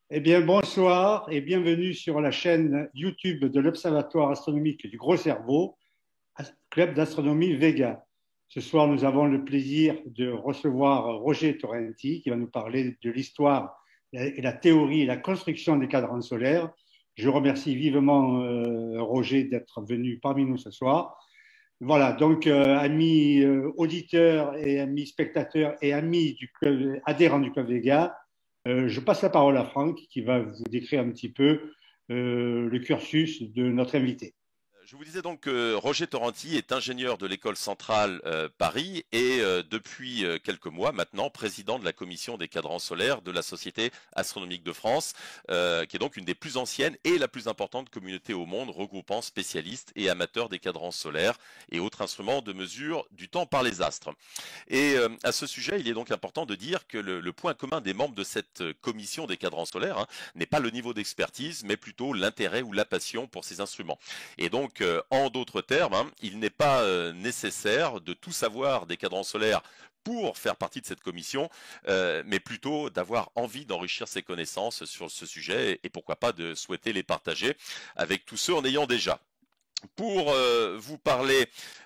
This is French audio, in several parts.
Eh bien, bonsoir et bienvenue sur la chaîne YouTube de l'Observatoire astronomique du Gros Cerveau, Club d'astronomie Vega. Ce soir, nous avons le plaisir de recevoir Roger Torrenti qui va nous parler de l'histoire et la théorie et la construction des cadrans solaires. Je remercie vivement Roger d'être venu parmi nous ce soir. Voilà, donc amis auditeurs et amis spectateurs et amis du club, adhérents du Club Vega, je passe la parole à Franck qui va vous décrire un petit peu le cursus de notre invité. Je vous disais donc que Roger Torrenti est ingénieur de l'école centrale Paris et depuis quelques mois maintenant président de la commission des cadrans solaires de la Société astronomique de France, qui est donc une des plus anciennes et la plus importante communauté au monde regroupant spécialistes et amateurs des cadrans solaires et autres instruments de mesure du temps par les astres. Et à ce sujet, il est donc important de dire que le point commun des membres de cette commission des cadrans solaires n'est pas le niveau d'expertise, mais plutôt l'intérêt ou la passion pour ces instruments. Et donc, en d'autres termes, il n'est pas nécessaire de tout savoir des cadrans solaires pour faire partie de cette commission, mais plutôt d'avoir envie d'enrichir ses connaissances sur ce sujet et pourquoi pas de souhaiter les partager avec tous ceux en ayant déjà. Pour vous parler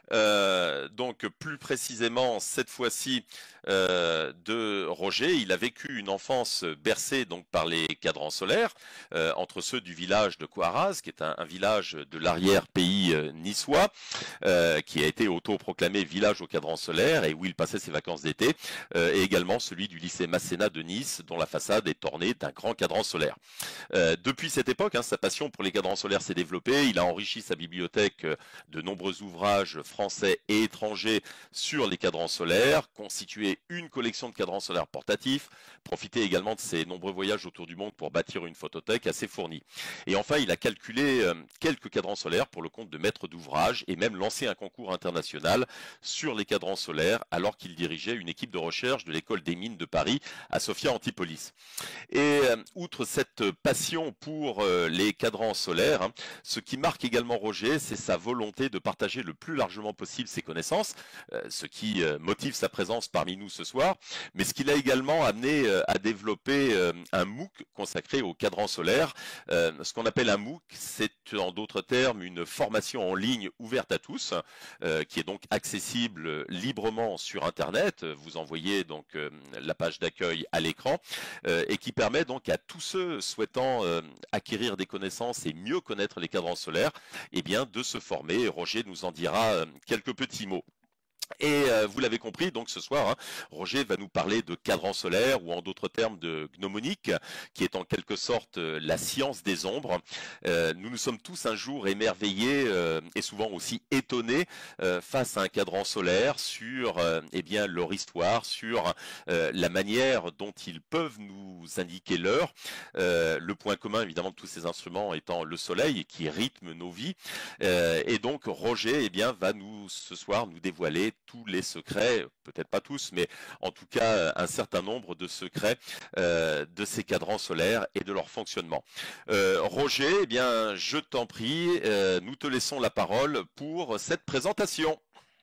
donc plus précisément cette fois-ci de Roger, il a vécu une enfance bercée donc par les cadrans solaires entre ceux du village de Coaraz, qui est un village de l'arrière-pays niçois, qui a été autoproclamé village au cadran solaire et où il passait ses vacances d'été, et également celui du lycée Masséna de Nice, dont la façade est ornée d'un grand cadran solaire. Depuis cette époque, sa passion pour les cadrans solaires s'est développée. Il a enrichi sa bibliothèque de nombreux ouvrages français et étrangers sur les cadrans solaires, constitué une collection de cadrans solaires portatifs, profité également de ses nombreux voyages autour du monde pour bâtir une photothèque assez fournie. Et enfin, il a calculé quelques cadrans solaires pour le compte de maîtres d'ouvrage et même lancé un concours international sur les cadrans solaires alors qu'il dirigeait une équipe de recherche de l'école des mines de Paris à Sophia Antipolis. Et outre cette passion pour les cadrans solaires, ce qui marque également Roger, c'est sa volonté de partager le plus largement possible ses connaissances, ce qui motive sa présence parmi nous ce soir, mais ce qui l'a également amené à développer un MOOC consacré aux cadrans solaires. Ce qu'on appelle un MOOC, c'est en d'autres termes une formation en ligne ouverte à tous, qui est donc accessible librement sur Internet. Vous envoyez donc la page d'accueil à l'écran et qui permet donc à tous ceux souhaitant acquérir des connaissances et mieux connaître les cadrans solaires, eh bien de se former. Roger nous en dira quelques petits mots. Et vous l'avez compris, donc ce soir, Roger va nous parler de cadran solaire ou en d'autres termes de gnomonique, qui est en quelque sorte la science des ombres. Nous nous sommes tous un jour émerveillés et souvent aussi étonnés face à un cadran solaire sur eh bien leur histoire, sur la manière dont ils peuvent nous indiquer l'heure. Le point commun évidemment de tous ces instruments étant le soleil qui rythme nos vies. Et donc Roger eh bien, va nous ce soir nous dévoiler tous les secrets, peut-être pas tous, mais en tout cas un certain nombre de secrets de ces cadrans solaires et de leur fonctionnement. Roger, eh bien, je t'en prie, nous te laissons la parole pour cette présentation.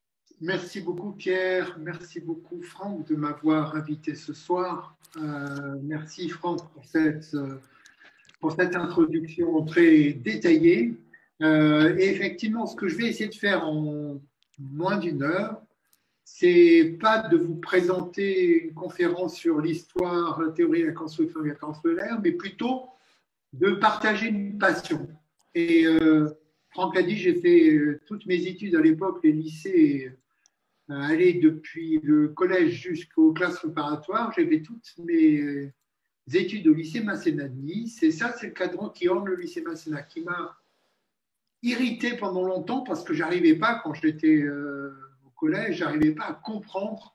Merci beaucoup Pierre, merci beaucoup Franck de m'avoir invité ce soir. Merci Franck pour cette introduction très détaillée. Et effectivement, ce que je vais essayer de faire en moins d'une heure, c'est pas de vous présenter une conférence sur l'histoire, la théorie et la construction des cadrans solaires, mais plutôt de partager une passion. Et Franck a dit, j'ai fait toutes mes études à l'époque, les lycées, aller depuis le collège jusqu'aux classes préparatoires. J'ai fait toutes mes études au lycée Masséna de Nice. Et ça, c'est le cadran qui orne le lycée Masséna, qui m'a irrité pendant longtemps parce que j'arrivais pas, quand j'étais au collège, j'arrivais pas à comprendre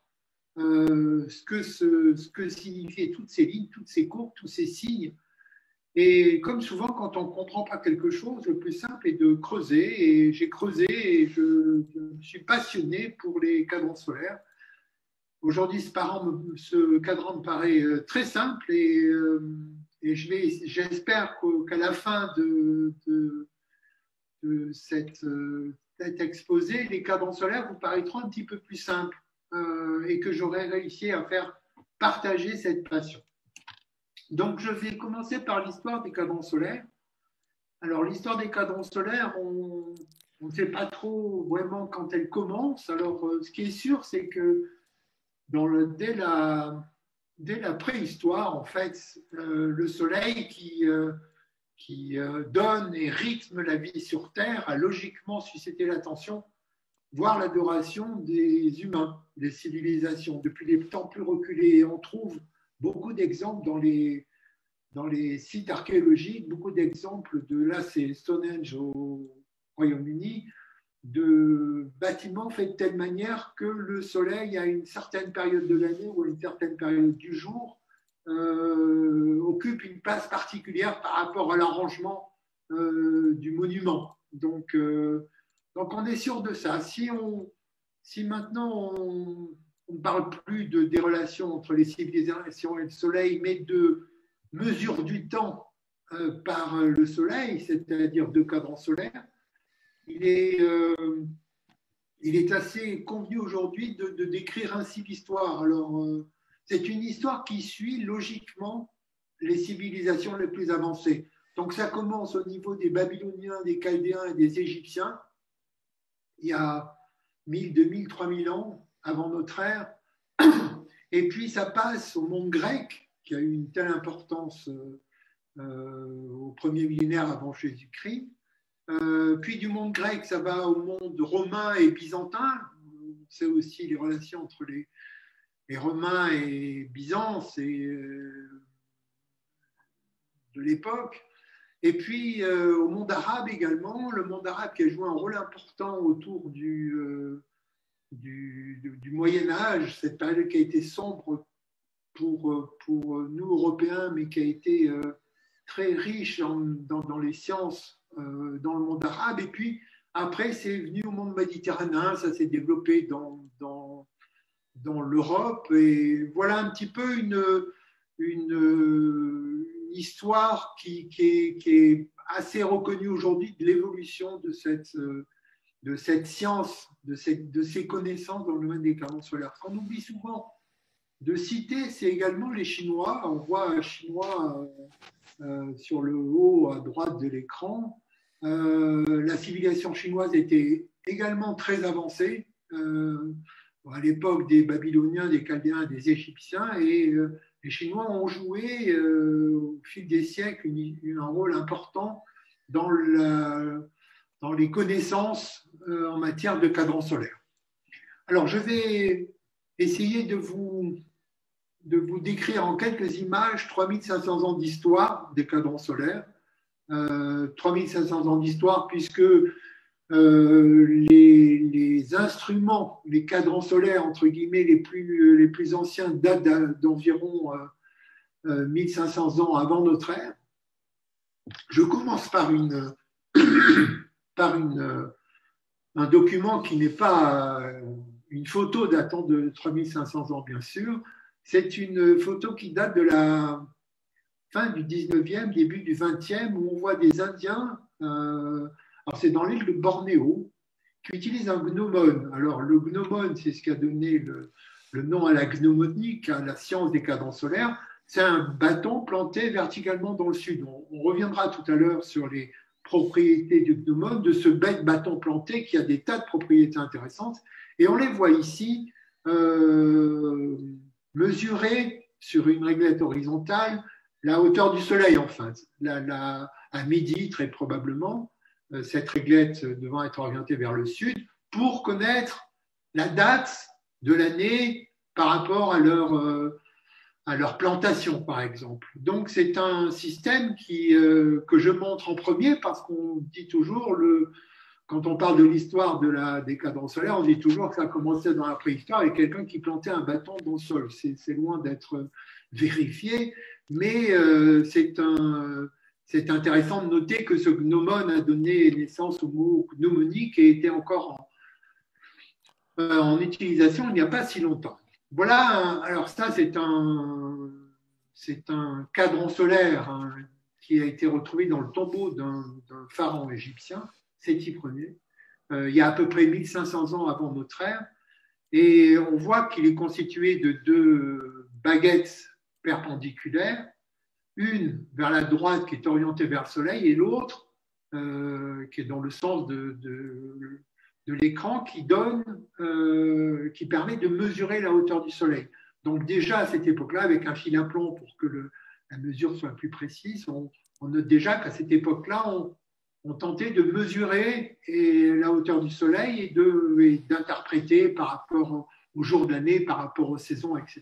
ce que signifiaient toutes ces lignes, toutes ces courbes, tous ces signes. Et comme souvent, quand on ne comprend pas quelque chose, le plus simple est de creuser. Et j'ai creusé et je me suis passionné pour les cadrans solaires. Aujourd'hui, ce cadran me paraît très simple et j'espère qu'à la fin de cet exposé, les cadrans solaires vous paraîtront un petit peu plus simples et que j'aurai réussi à faire partager cette passion. Donc, je vais commencer par l'histoire des cadrans solaires. Alors, l'histoire des cadrans solaires, on ne sait pas trop vraiment quand elle commence. Alors, ce qui est sûr, c'est que dès la préhistoire, en fait, le Soleil qui donne et rythme la vie sur Terre a logiquement suscité l'attention, voire l'adoration des humains, des civilisations. Depuis les temps plus reculés, on trouve beaucoup d'exemples dans les sites archéologiques, beaucoup d'exemples là c'est Stonehenge au Royaume-Uni, de bâtiments faits de telle manière que le soleil, à une certaine période de l'année ou à une certaine période du jour, occupe une place particulière par rapport à l'arrangement du monument. Donc, on est sûr de ça. Si maintenant on ne parle plus des relations entre les civilisations et le soleil, mais de mesure du temps par le soleil, c'est-à-dire de cadrans solaires, il est assez convenu aujourd'hui de décrire ainsi l'histoire. Alors, c'est une histoire qui suit logiquement les civilisations les plus avancées. Donc, ça commence au niveau des Babyloniens, des Chaldéens et des Égyptiens, il y a 1000, 2000, 3000 ans avant notre ère. Et puis, ça passe au monde grec, qui a eu une telle importance au premier millénaire avant Jésus-Christ. Puis du monde grec, ça va au monde romain et byzantin. C'est aussi les relations entre les Romains et Byzance et de l'époque. Et puis au monde arabe également, le monde arabe qui a joué un rôle important autour du Moyen-Âge, cette période qui a été sombre pour nous Européens, mais qui a été très riche dans les sciences dans le monde arabe. Et puis après, c'est venu au monde méditerranéen, ça s'est développé dans l'Europe. Et voilà un petit peu une histoire qui est assez reconnue aujourd'hui de l'évolution de cette science, de ces connaissances dans le domaine des cadrans solaires. Ce qu'on oublie souvent de citer, c'est également les Chinois. On voit un Chinois sur le haut à droite de l'écran. La civilisation chinoise était également très avancée à l'époque des Babyloniens, des Chaldéens, des Égyptiens, et les Chinois ont joué au fil des siècles un rôle important dans les connaissances en matière de cadrans solaires. Alors, je vais essayer de vous décrire en quelques images 3500 ans d'histoire des cadrans solaires. 3500 ans d'histoire puisque les instruments, les cadrans solaires, entre guillemets, les plus anciens datent d'environ 1500 ans avant notre ère. Je commence par un document qui n'est pas une photo datant de 3500 ans, bien sûr. C'est une photo qui date de la fin du 19e, début du 20e, où on voit des Indiens, alors c'est dans l'île de Bornéo, qui utilisent un gnomone. Alors le gnomone, c'est ce qui a donné le nom à la gnomonique, à la science des cadrans solaires. C'est un bâton planté verticalement dans le sud. On reviendra tout à l'heure sur les propriétés du gnomone, de ce bête bâton planté qui a des tas de propriétés intéressantes. Et on les voit ici mesurer sur une réglette horizontale la hauteur du soleil en face. À midi, très probablement, cette réglette devant être orientée vers le sud pour connaître la date de l'année par rapport à leur plantation, par exemple. Donc, c'est un système que je montre en premier parce qu'on dit toujours, quand on parle de l'histoire des cadrans solaires, on dit toujours que ça a commencé dans la préhistoire avec quelqu'un qui plantait un bâton dans le sol. C'est loin d'être vérifié, mais c'est intéressant de noter que ce gnomone a donné naissance au mot gnomonique et était encore en utilisation il n'y a pas si longtemps. Voilà, alors ça c'est un cadran solaire qui a été retrouvé dans le tombeau d'un pharaon égyptien, Séti Ier, il y a à peu près 1500 ans avant notre ère, et on voit qu'il est constitué de deux baguettes perpendiculaires une vers la droite qui est orientée vers le soleil et l'autre qui est dans le sens de l'écran qui permet de mesurer la hauteur du soleil. Donc déjà à cette époque-là, avec un fil à plomb pour que la mesure soit plus précise, on note déjà qu'à cette époque-là, on tentait de mesurer la hauteur du soleil et d'interpréter par rapport aux jours de l'année, par rapport aux saisons, etc.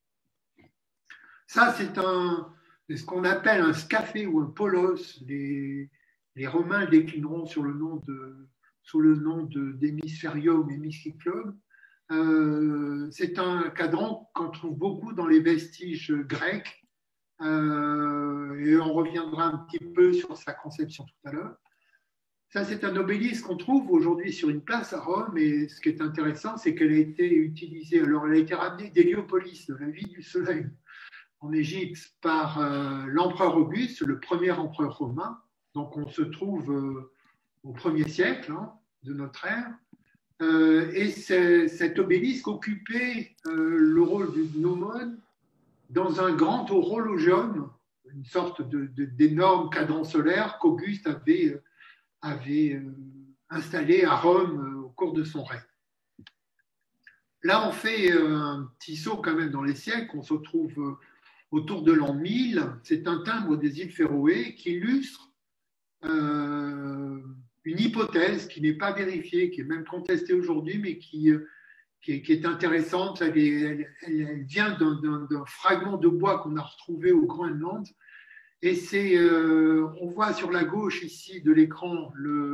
Ça, c'est ce qu'on appelle un scaphe ou un polos. Les Romains le déclineront sous le nom d'hémisphérium, hémicyclum. C'est un cadran qu'on trouve beaucoup dans les vestiges grecs. Et on reviendra un petit peu sur sa conception tout à l'heure. Ça, c'est un obélisque qu'on trouve aujourd'hui sur une place à Rome. Et ce qui est intéressant, c'est qu'elle a été utilisée. Alors, elle a été ramenée d'Héliopolis, de la ville du soleil, en Égypte, par l'empereur Auguste, le premier empereur romain. Donc, on se trouve au 1er siècle de notre ère. Et cet obélisque occupait le rôle du gnomon dans un grand horologium, une sorte d'énorme cadran solaire qu'Auguste avait installé à Rome au cours de son règne. Là, on fait un petit saut quand même dans les siècles. On se trouve autour de l'an 1000. C'est un timbre des îles Féroé qui illustre une hypothèse qui n'est pas vérifiée, qui est même contestée aujourd'hui, mais qui est intéressante. Elle vient d'un fragment de bois qu'on a retrouvé au Groenland. Et on voit sur la gauche ici de l'écran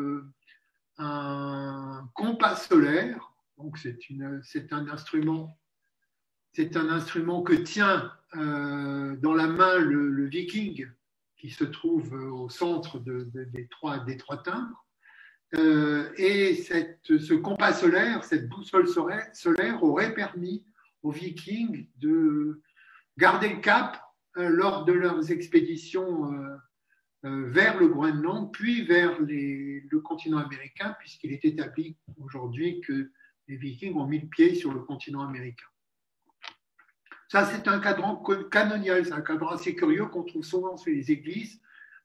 un compas solaire. Donc c'est un instrument que tient dans la main le viking qui se trouve au centre des trois timbres. Et ce compas solaire, cette boussole solaire aurait permis aux Vikings de garder le cap lors de leurs expéditions vers le Groenland, puis vers le continent américain, puisqu'il est établi aujourd'hui que les Vikings ont mis le pied sur le continent américain. Ça, c'est un cadran canonial, c'est un cadran assez curieux qu'on trouve souvent sur les églises,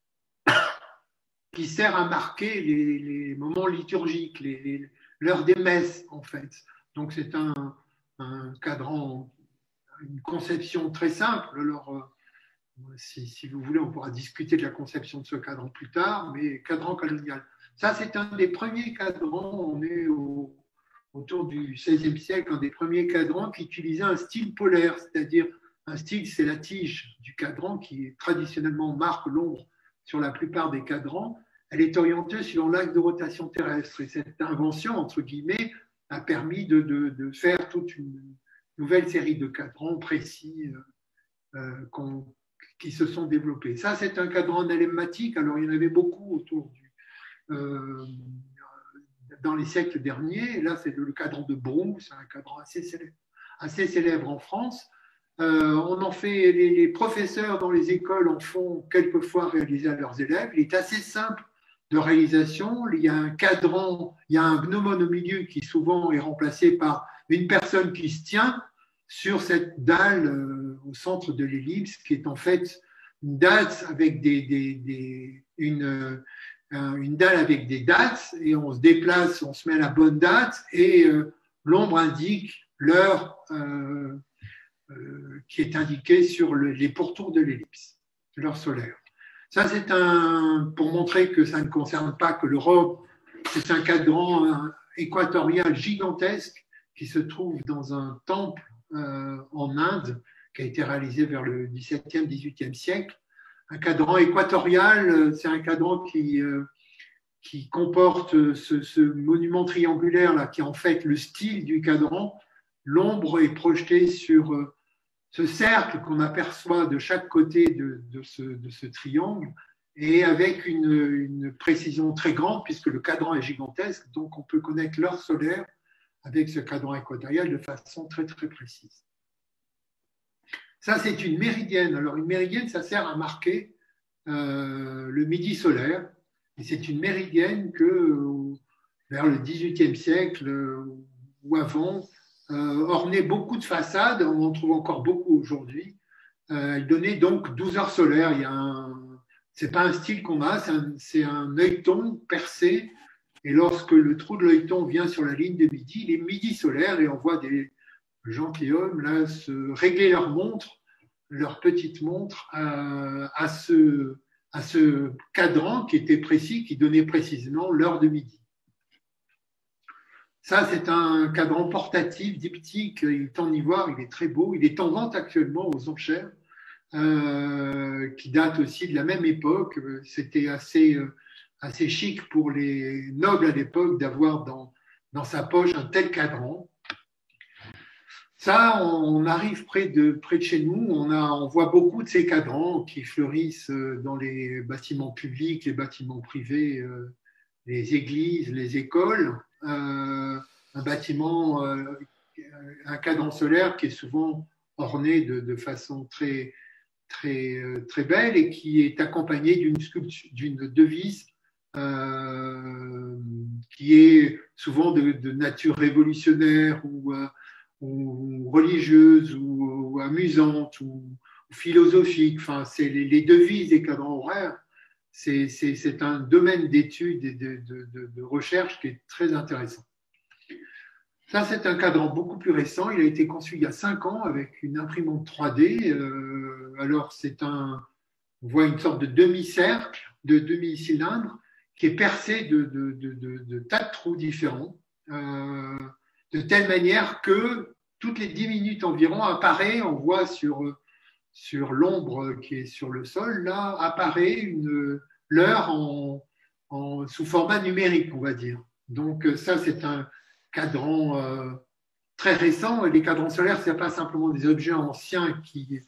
qui sert à marquer les moments liturgiques, l'heure des messes, en fait. Donc, c'est un cadran, une conception très simple. Alors, si vous voulez, on pourra discuter de la conception de ce cadran plus tard, mais cadran canonial. Ça, c'est un des premiers cadrans, on est autour du XVIe siècle, un des premiers cadrans qui utilisait un style polaire, c'est-à-dire un style, c'est la tige du cadran qui traditionnellement marque l'ombre sur la plupart des cadrans. Elle est orientée sur l'axe de rotation terrestre. Et cette invention, entre guillemets, a permis de faire toute une nouvelle série de cadrans précis qui se sont développés. Ça, c'est un cadran analemmatique. Alors, il y en avait beaucoup dans les siècles derniers. Et là, c'est le cadran de Brou. C'est un cadran assez célèbre en France. On en fait, les professeurs dans les écoles en font quelquefois réaliser à leurs élèves. Il est assez simple de réalisation. Il y a un cadran, il y a un gnomon au milieu qui souvent est remplacé par une personne qui se tient sur cette dalle au centre de l'ellipse, qui est en fait une dalle avec une dalle avec des dates, et on se déplace, on se met à la bonne date, et l'ombre indique l'heure qui est indiquée sur les pourtours de l'ellipse, l'heure solaire. Ça, c'est pour montrer que ça ne concerne pas que l'Europe, c'est un cadran équatorial gigantesque qui se trouve dans un temple en Inde, qui a été réalisé vers le XVIIe, XVIIIe siècle. Un cadran équatorial, c'est un cadran qui comporte ce monument triangulaire là, qui est en fait le style du cadran. L'ombre est projetée sur ce cercle qu'on aperçoit de chaque côté de ce triangle, et avec une précision très grande, puisque le cadran est gigantesque, donc on peut connaître l'heure solaire avec ce cadran équatorial de façon très très précise. Ça, c'est une méridienne. Alors, une méridienne, ça sert à marquer le midi solaire, et c'est une méridienne que, vers le XVIIIe siècle ou avant, ornait beaucoup de façades. On en trouve encore beaucoup aujourd'hui. elle donnait donc 12 heures solaires. C'est pas un style qu'on a, c'est un œilleton percé. Et lorsque le trou de l'œilleton vient sur la ligne de midi, il est midi solaire et on voit des gentilshommes là se régler leur montre, leur petite montre à ce cadran qui était précis, qui donnait précisément l'heure de midi. Ça, c'est un cadran portatif, diptyque, il est en ivoire, il est très beau, il est en vente actuellement aux enchères, qui date aussi de la même époque. C'était assez chic pour les nobles à l'époque d'avoir dans sa poche un tel cadran. Ça, on arrive près de chez nous, on voit beaucoup de ces cadrans qui fleurissent dans les bâtiments publics, les bâtiments privés, les églises, les écoles. Un bâtiment, un cadran solaire qui est souvent orné de façon très belle et qui est accompagné d'une devise qui est souvent de nature révolutionnaire ou religieuse ou amusante ou philosophique. Enfin, c'est les devises des cadrans horaires. C'est un domaine d'études et de recherche qui est très intéressant. Ça, c'est un cadran beaucoup plus récent. Il a été conçu il y a 5 ans avec une imprimante 3D. Alors, on voit une sorte de demi-cercle, de demi-cylindre qui est percé de tas de trous différents, de telle manière que toutes les 10 minutes environ apparaît, on voit sur l'ombre qui est sur le sol, là, apparaît l'heure sous format numérique, on va dire. Donc ça, c'est un cadran très récent. Et les cadrans solaires, ce n'est pas simplement des objets anciens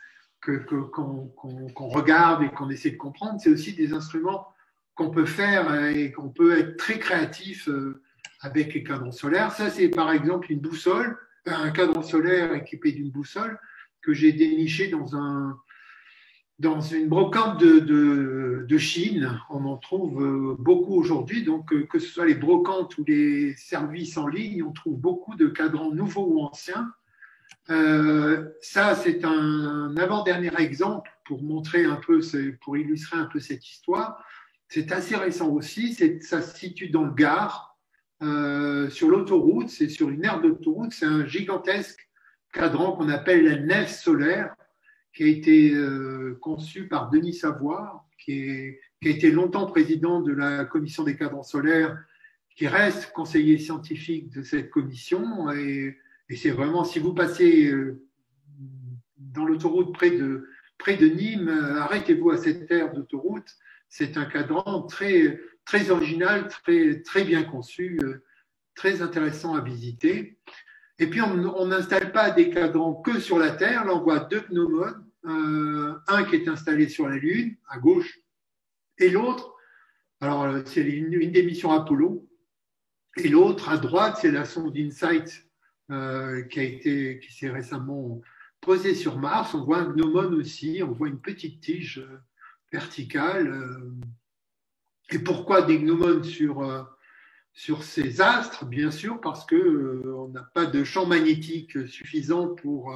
qu'on regarde et qu'on essaie de comprendre, c'est aussi des instruments qu'on peut faire et qu'on peut être très créatif avec les cadrans solaires. Ça, c'est par exemple une boussole, un cadran solaire équipé d'une boussole que j'ai déniché dans une brocante de Chine. On en trouve beaucoup aujourd'hui, donc que ce soit les brocantes ou les services en ligne, on trouve beaucoup de cadrans nouveaux ou anciens. Ça, c'est un avant-dernier exemple pour montrer un peu, pour illustrer un peu cette histoire. C'est assez récent aussi, ça se situe dans le Gard, sur l'autoroute, c'est sur une aire d'autoroute, c'est un gigantesque cadran qu'on appelle la nef solaire, qui a été conçu par Denis Savoie, qui a été longtemps président de la commission des cadrans solaires, qui reste conseiller scientifique de cette commission. Et c'est vraiment, si vous passez dans l'autoroute près de Nîmes, arrêtez-vous à cette aire d'autoroute. C'est un cadran très, très original, très, très bien conçu, très intéressant à visiter. Et puis, on n'installe pas des cadrans que sur la Terre. Là, on voit 2 gnomones, un qui est installé sur la Lune, à gauche, et l'autre, alors c'est une des missions Apollo, et l'autre, à droite, c'est la sonde InSight qui s'est récemment posée sur Mars. On voit un gnomone aussi, on voit une petite tige verticale. Et pourquoi des gnomones sur ces astres? Bien sûr, parce qu'on n'a pas de champ magnétique suffisant pour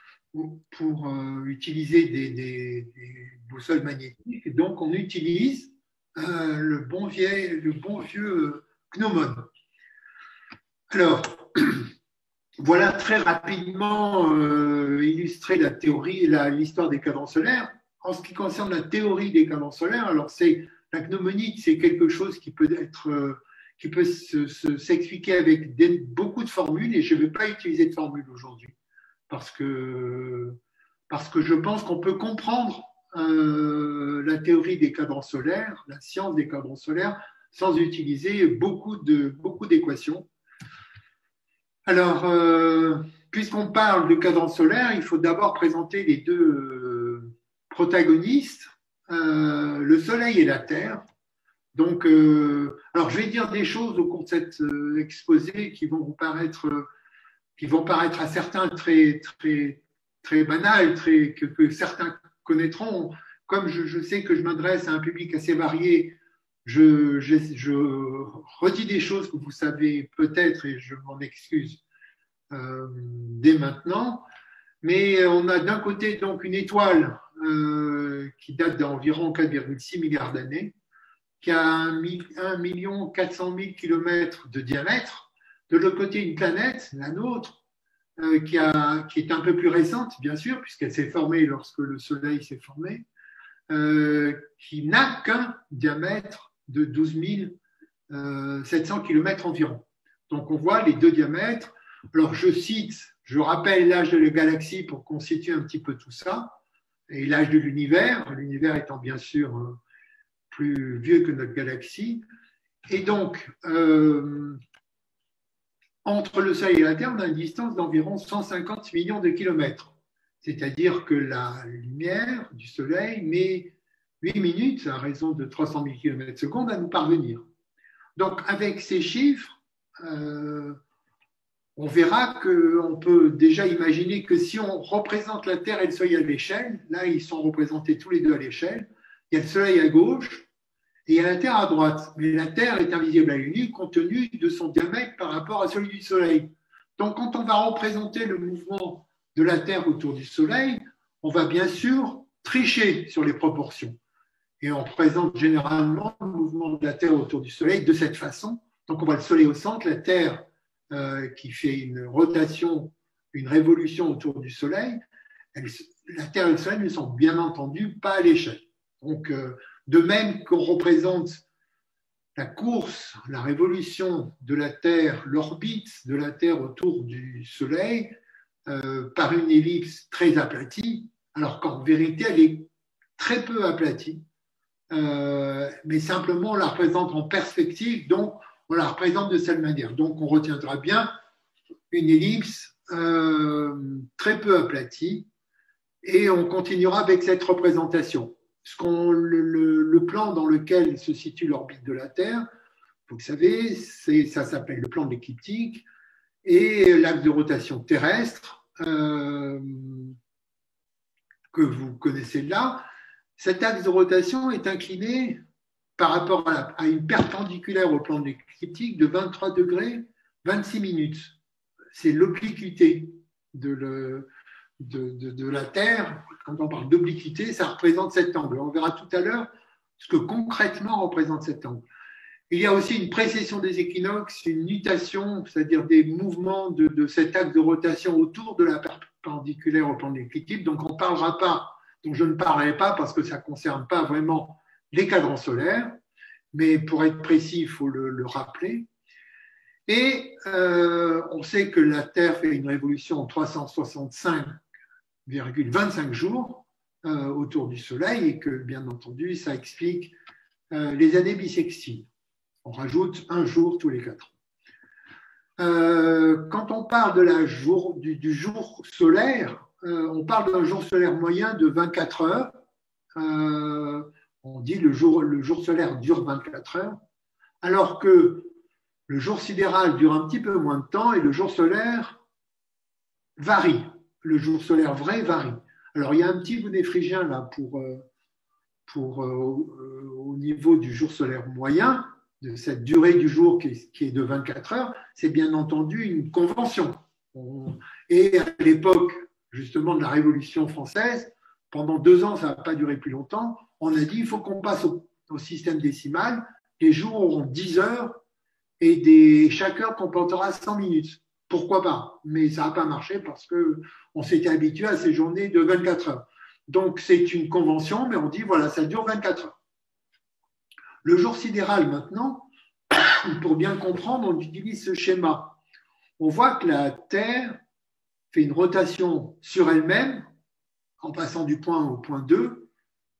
utiliser des boussoles magnétiques. Donc, on utilise le bon vieux gnomone. Alors, voilà très rapidement illustré la théorie, l'histoire des cadrans solaires. En ce qui concerne la théorie des cadrans solaires, alors la gnomonique, c'est quelque chose qui peut s'expliquer avec beaucoup de formules, et je ne vais pas utiliser de formules aujourd'hui parce que je pense qu'on peut comprendre la théorie des cadrans solaires, la science des cadrans solaires, sans utiliser beaucoup d'équations. Alors, puisqu'on parle de cadrans solaires, il faut d'abord présenter les deux protagonistes, le Soleil et la Terre. Donc, alors je vais dire des choses au cours de cet exposé qui vont paraître à certains très, très, très banales, que certains connaîtront. Comme je sais que je m'adresse à un public assez varié, je redis des choses que vous savez peut-être et je m'en excuse dès maintenant. Mais on a d'un côté donc une étoile qui date d'environ 4,6 milliards d'années, qui a 1 400 000 kilomètres de diamètre. De l'autre côté, une planète, la nôtre, qui est un peu plus récente, bien sûr, puisqu'elle s'est formée lorsque le Soleil s'est formé, qui n'a qu'un diamètre de 12 700 kilomètres environ. Donc on voit les deux diamètres. Alors je rappelle l'âge de la galaxie pour constituer un petit peu tout ça, et l'âge de l'univers étant bien sûr plus vieux que notre galaxie. Et donc, entre le Soleil et la Terre, on a une distance d'environ 150 millions de kilomètres. C'est-à-dire que la lumière du Soleil met 8 minutes, à raison de 300 000 km/s, à nous parvenir. Donc, avec ces chiffres, on verra qu'on peut déjà imaginer que si on représente la Terre et le Soleil à l'échelle, là, ils sont représentés tous les deux à l'échelle, il y a le Soleil à gauche, et il y a la Terre à droite. Mais la Terre est invisible à l'œil nu compte tenu de son diamètre par rapport à celui du Soleil. Donc, quand on va représenter le mouvement de la Terre autour du Soleil, on va bien sûr tricher sur les proportions. Et on présente généralement le mouvement de la Terre autour du Soleil de cette façon. Donc, on voit le Soleil au centre, la Terre qui fait une rotation, une révolution autour du Soleil. La Terre et le Soleil ne sont bien entendu pas à l'échelle. Donc, de même qu'on représente la course, la révolution de la Terre, l'orbite de la Terre autour du Soleil par une ellipse très aplatie, alors qu'en vérité, elle est très peu aplatie, mais simplement on la représente en perspective, donc on la représente de cette manière. Donc on retiendra bien une ellipse très peu aplatie et on continuera avec cette représentation. Le plan dans lequel se situe l'orbite de la Terre, vous le savez, ça s'appelle le plan de l'écliptique, et l'axe de rotation terrestre que vous connaissez là. Cet axe de rotation est incliné par rapport à une perpendiculaire au plan de l'écliptique de 23 degrés 26 minutes. C'est l'obliquité de la Terre. Quand on parle d'obliquité, ça représente cet angle. On verra tout à l'heure ce que concrètement représente cet angle. Il y a aussi une précession des équinoxes, une nutation, c'est-à-dire des mouvements de cet axe de rotation autour de la perpendiculaire au plan de l'écliptique. Donc on ne parlera pas, donc je ne parlerai pas parce que ça ne concerne pas vraiment les cadrans solaires, mais pour être précis, il faut le rappeler. Et on sait que la Terre fait une révolution en 365,25 jours autour du Soleil et que, bien entendu, ça explique les années bissextiles. On rajoute un jour tous les 4 ans. Quand on parle du jour solaire, on parle d'un jour solaire moyen de 24 heures. On dit le jour solaire dure 24 heures, alors que le jour sidéral dure un petit peu moins de temps et le jour solaire varie. Le jour solaire vrai varie. Alors, il y a un petit bout des Phrygiens là au niveau du jour solaire moyen, de cette durée du jour qui est de 24 heures. C'est bien entendu une convention. Et à l'époque, justement, de la Révolution française, pendant 2 ans, ça n'a pas duré plus longtemps, on a dit il faut qu'on passe au système décimal. Les jours auront 10 heures et chaque heure comportera 100 minutes. Pourquoi pas? Mais ça n'a pas marché parce qu'on s'était habitué à ces journées de 24 heures. Donc, c'est une convention, mais on dit, voilà, ça dure 24 heures. Le jour sidéral, maintenant, pour bien le comprendre, on utilise ce schéma. On voit que la Terre fait une rotation sur elle-même, en passant du point 1 au point 2,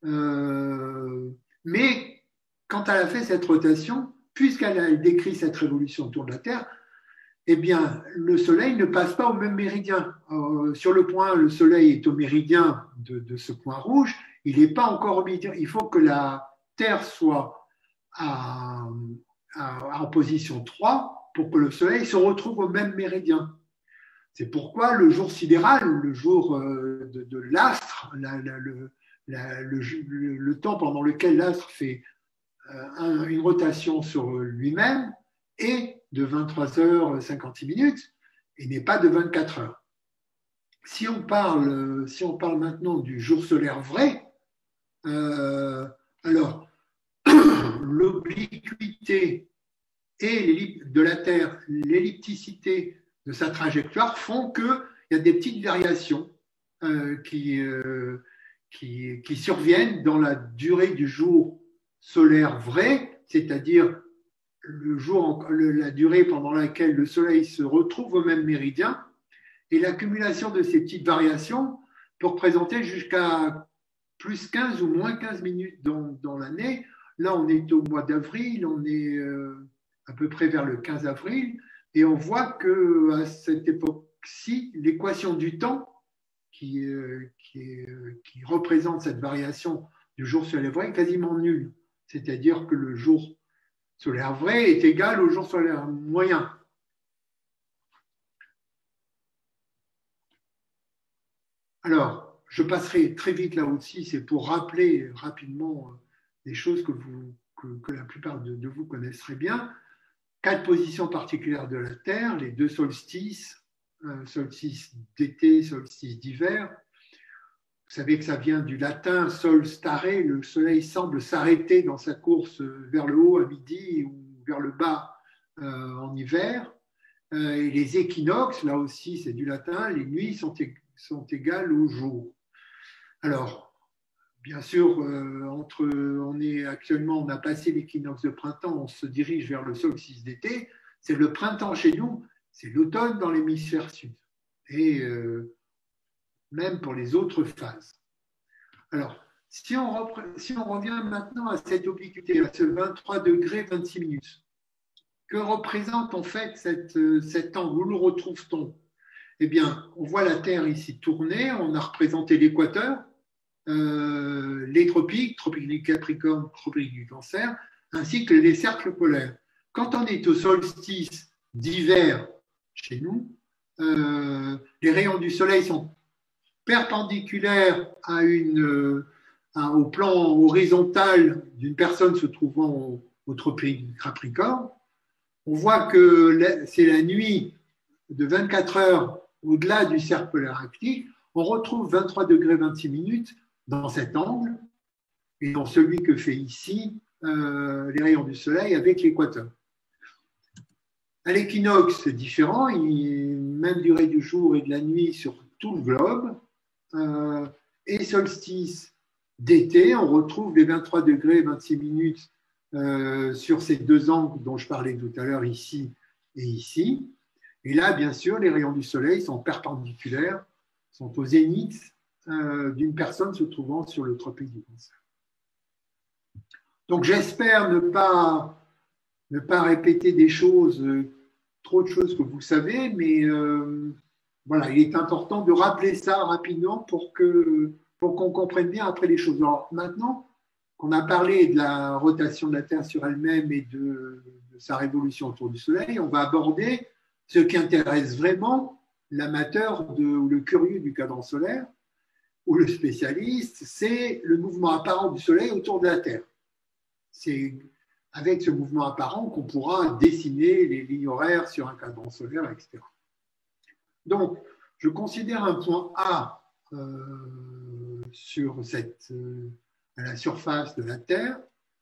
mais quand elle a fait cette rotation, puisqu'elle a décrit cette révolution autour de la Terre, eh bien, le Soleil ne passe pas au même méridien. Sur le point, le Soleil est au méridien de ce point rouge, il n'est pas encore au méridien. Il faut que la Terre soit en position 3 pour que le Soleil se retrouve au même méridien. C'est pourquoi le jour sidéral, le jour de l'astre, le temps pendant lequel l'astre fait une rotation sur lui-même est de 23h56 minutes et n'est pas de 24 heures. si on parle maintenant du jour solaire vrai, alors l'obliquité de la Terre, l'ellipticité de sa trajectoire font qu'il y a des petites variations qui surviennent dans la durée du jour solaire vrai, c'est-à-dire la durée pendant laquelle le Soleil se retrouve au même méridien, et l'accumulation de ces petites variations peut représenter jusqu'à plus 15 ou moins 15 minutes dans l'année. Là, on est au mois d'avril, on est à peu près vers le 15 avril, et on voit qu'à cette époque-ci, l'équation du temps qui représente cette variation du jour solaire vrai est quasiment nulle. C'est-à-dire que le jour solaire vrai est égal au jour solaire moyen. Alors, je passerai très vite là aussi, c'est pour rappeler rapidement des choses que la plupart de vous connaissent très bien. 4 positions particulières de la Terre, les 2 solstices, solstice d'été, solstice d'hiver. Vous savez que ça vient du latin sol stare, le soleil semble s'arrêter dans sa course vers le haut à midi ou vers le bas en hiver. Et les équinoxes, là aussi c'est du latin, les nuits sont égales au jour. Alors, bien sûr, on a passé l'équinoxe de printemps, on se dirige vers le solstice d'été. C'est le printemps chez nous, c'est l'automne dans l'hémisphère sud. Et même pour les autres phases. Alors, si on revient maintenant à cette obliquité, à ce 23 degrés 26 minutes, que représente en fait cet angle? Où le retrouve-t-on? Eh bien, on voit la Terre ici tourner, on a représenté l'équateur, les tropiques, tropique du Capricorne, tropique du Cancer, ainsi que les cercles polaires. Quand on est au solstice d'hiver chez nous, les rayons du Soleil sont perpendiculaires au plan horizontal d'une personne se trouvant au tropique du Capricorne. On voit que c'est la nuit de 24 heures au-delà du cercle polaire arctique. On retrouve 23 degrés 26 minutes dans cet angle et dans celui que fait ici les rayons du Soleil avec l'équateur. À l'équinoxe, c'est différent, même durée du jour et de la nuit sur tout le globe. Et solstice d'été, on retrouve les 23 degrés 26 minutes sur ces 2 angles dont je parlais tout à l'heure, ici et ici. Et là, bien sûr, les rayons du Soleil sont perpendiculaires, sont au zénith d'une personne se trouvant sur le tropique du Cancer. Donc, j'espère ne pas répéter trop de choses que vous savez, mais voilà, il est important de rappeler ça rapidement pour qu'on comprenne bien après les choses. Alors, maintenant qu'on a parlé de la rotation de la Terre sur elle-même et de sa révolution autour du Soleil, on va aborder ce qui intéresse vraiment l'amateur ou le curieux du cadran solaire ou le spécialiste, c'est le mouvement apparent du Soleil autour de la Terre. C'est avec ce mouvement apparent qu'on pourra dessiner les lignes horaires sur un cadran solaire, etc. Donc, je considère un point A à la surface de la Terre.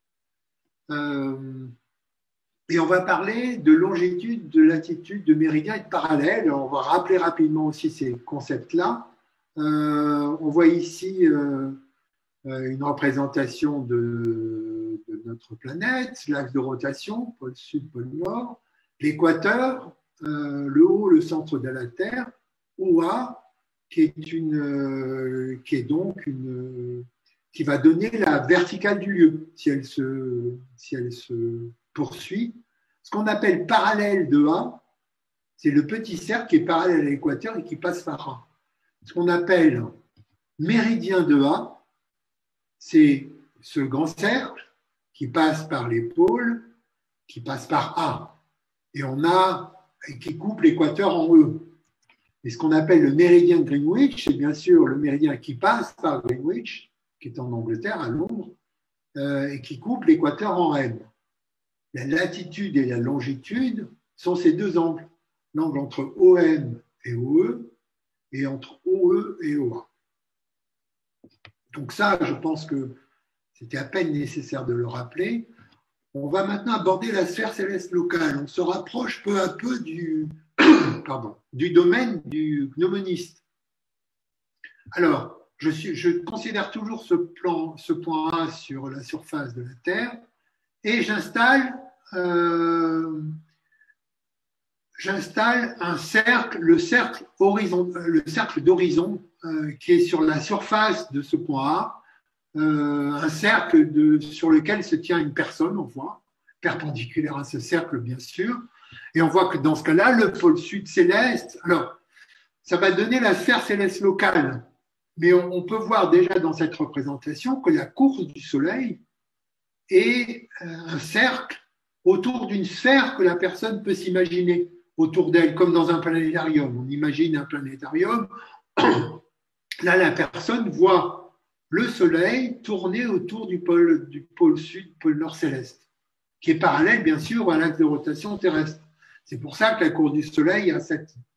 Et on va parler de longitude, de latitude, de méridien et de parallèle. On va rappeler rapidement aussi ces concepts-là. On voit ici une représentation de notre planète, l'axe de rotation, pôle sud, pôle nord, l'équateur, le haut, le centre de la Terre, OA, qui va donner la verticale du lieu, si elle se poursuit. Ce qu'on appelle parallèle de A, c'est le petit cercle qui est parallèle à l'équateur et qui passe par A. Ce qu'on appelle méridien de A, c'est ce grand cercle qui passe par les pôles, qui passe par A. Et qui coupe l'équateur en E. Et ce qu'on appelle le méridien de Greenwich, c'est bien sûr le méridien qui passe par Greenwich, qui est en Angleterre, à Londres, et qui coupe l'équateur en M. La latitude et la longitude sont ces 2 angles, l'angle entre OM et OE, et entre OE et OA. Donc ça, je pense que c'était à peine nécessaire de le rappeler. On va maintenant aborder la sphère céleste locale. On se rapproche peu à peu du domaine du gnomoniste. Alors, je considère toujours ce point A sur la surface de la Terre et j'installe un cercle, le cercle d'horizon qui est sur la surface de ce point A, un cercle sur lequel se tient une personne, on voit, perpendiculaire à ce cercle, bien sûr. Et on voit que dans ce cas-là, le pôle sud céleste, alors, ça va donner la sphère céleste locale. Mais on peut voir déjà dans cette représentation que la course du Soleil est un cercle autour d'une sphère que la personne peut s'imaginer autour d'elle, comme dans un planétarium. On imagine un planétarium. Là, la personne voit le Soleil tourner autour du pôle sud, pôle nord céleste, qui est parallèle, bien sûr, à l'axe de rotation terrestre. C'est pour ça que la course du Soleil a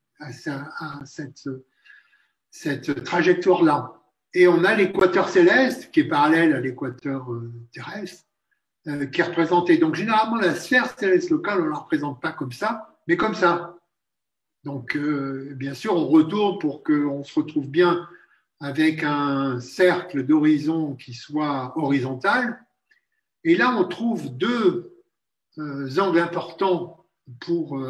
cette trajectoire-là. Et on a l'équateur céleste, qui est parallèle à l'équateur terrestre, qui est représenté. Donc, généralement, la sphère céleste locale, on ne la représente pas comme ça, mais comme ça. Donc, bien sûr, on retourne pour qu'on se retrouve bien avec un cercle d'horizon qui soit horizontal. Et là, on trouve deux angles importants pour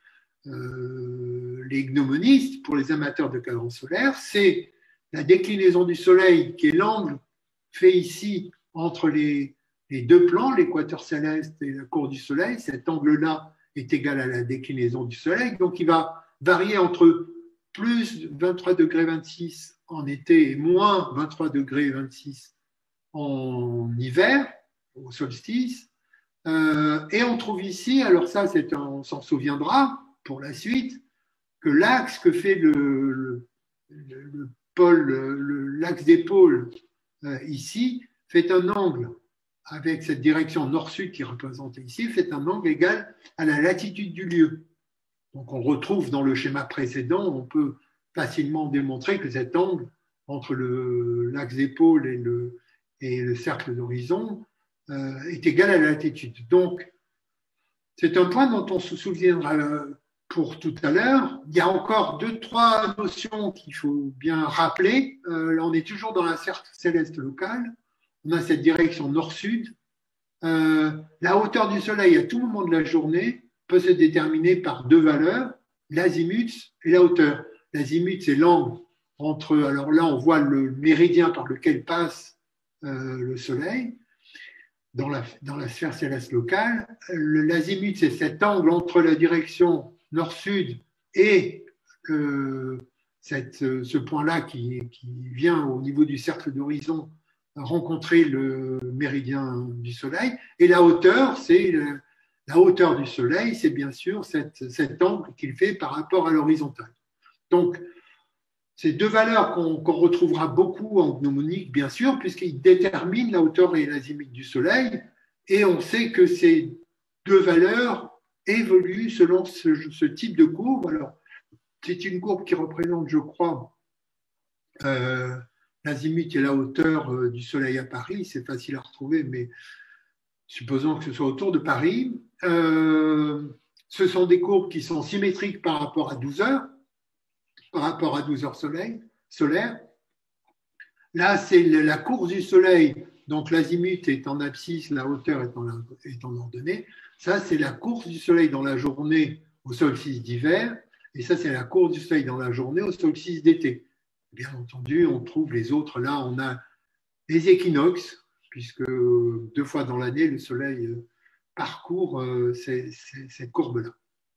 les gnomonistes, pour les amateurs de cadran solaire. C'est la déclinaison du Soleil, qui est l'angle fait ici entre les deux plans, l'équateur céleste et la course du Soleil. Cet angle-là est égal à la déclinaison du Soleil. Donc, il va varier entre plus 23 degrés 26 en été et moins 23 degrés 26 en hiver, au solstice. Et on trouve ici, alors ça, on s'en souviendra pour la suite, que l'axe que fait l'axe des pôles ici fait un angle avec cette direction nord-sud qui est représentée ici, fait un angle égal à la latitude du lieu. Donc on retrouve dans le schéma précédent, on peut facilement démontrer que cet angle entre l'axe des pôles et le cercle d'horizon est égal à la latitude. Donc c'est un point dont on se souviendra pour tout à l'heure. Il y a encore 2-3 notions qu'il faut bien rappeler. Là, on est toujours dans la sphère céleste locale. On a cette direction nord-sud. La hauteur du Soleil à tout moment de la journée peut se déterminer par deux valeurs, l'azimut et la hauteur. L'azimut, c'est l'angle entre... Alors là, on voit le méridien par lequel passe le Soleil dans la sphère céleste locale. L'azimut, c'est cet angle entre la direction nord-sud et ce point-là qui vient au niveau du cercle d'horizon rencontrer le méridien du Soleil. Et la hauteur, c'est la hauteur du Soleil, c'est bien sûr cet angle qu'il fait par rapport à l'horizontale. Donc, ces deux valeurs qu'on retrouvera beaucoup en gnomonique, bien sûr, puisqu'ils déterminent la hauteur et l'azimut du Soleil, et on sait que ces deux valeurs évoluent selon ce type de courbe. Alors, c'est une courbe qui représente, je crois, l'azimut et la hauteur du Soleil à Paris. C'est facile à retrouver, mais supposons que ce soit autour de Paris. Ce sont des courbes qui sont symétriques par rapport à 12 heures, par rapport à 12 heures solaires. Là, c'est la course du Soleil. Donc, l'azimut est en abscisse, la hauteur est en ordonnée. Ça, c'est la course du Soleil dans la journée au solstice d'hiver. Et ça, c'est la course du Soleil dans la journée au solstice d'été. Bien entendu, on trouve les autres. Là, on a les équinoxes, puisque 2 fois dans l'année, le Soleil parcourt cette courbe-là.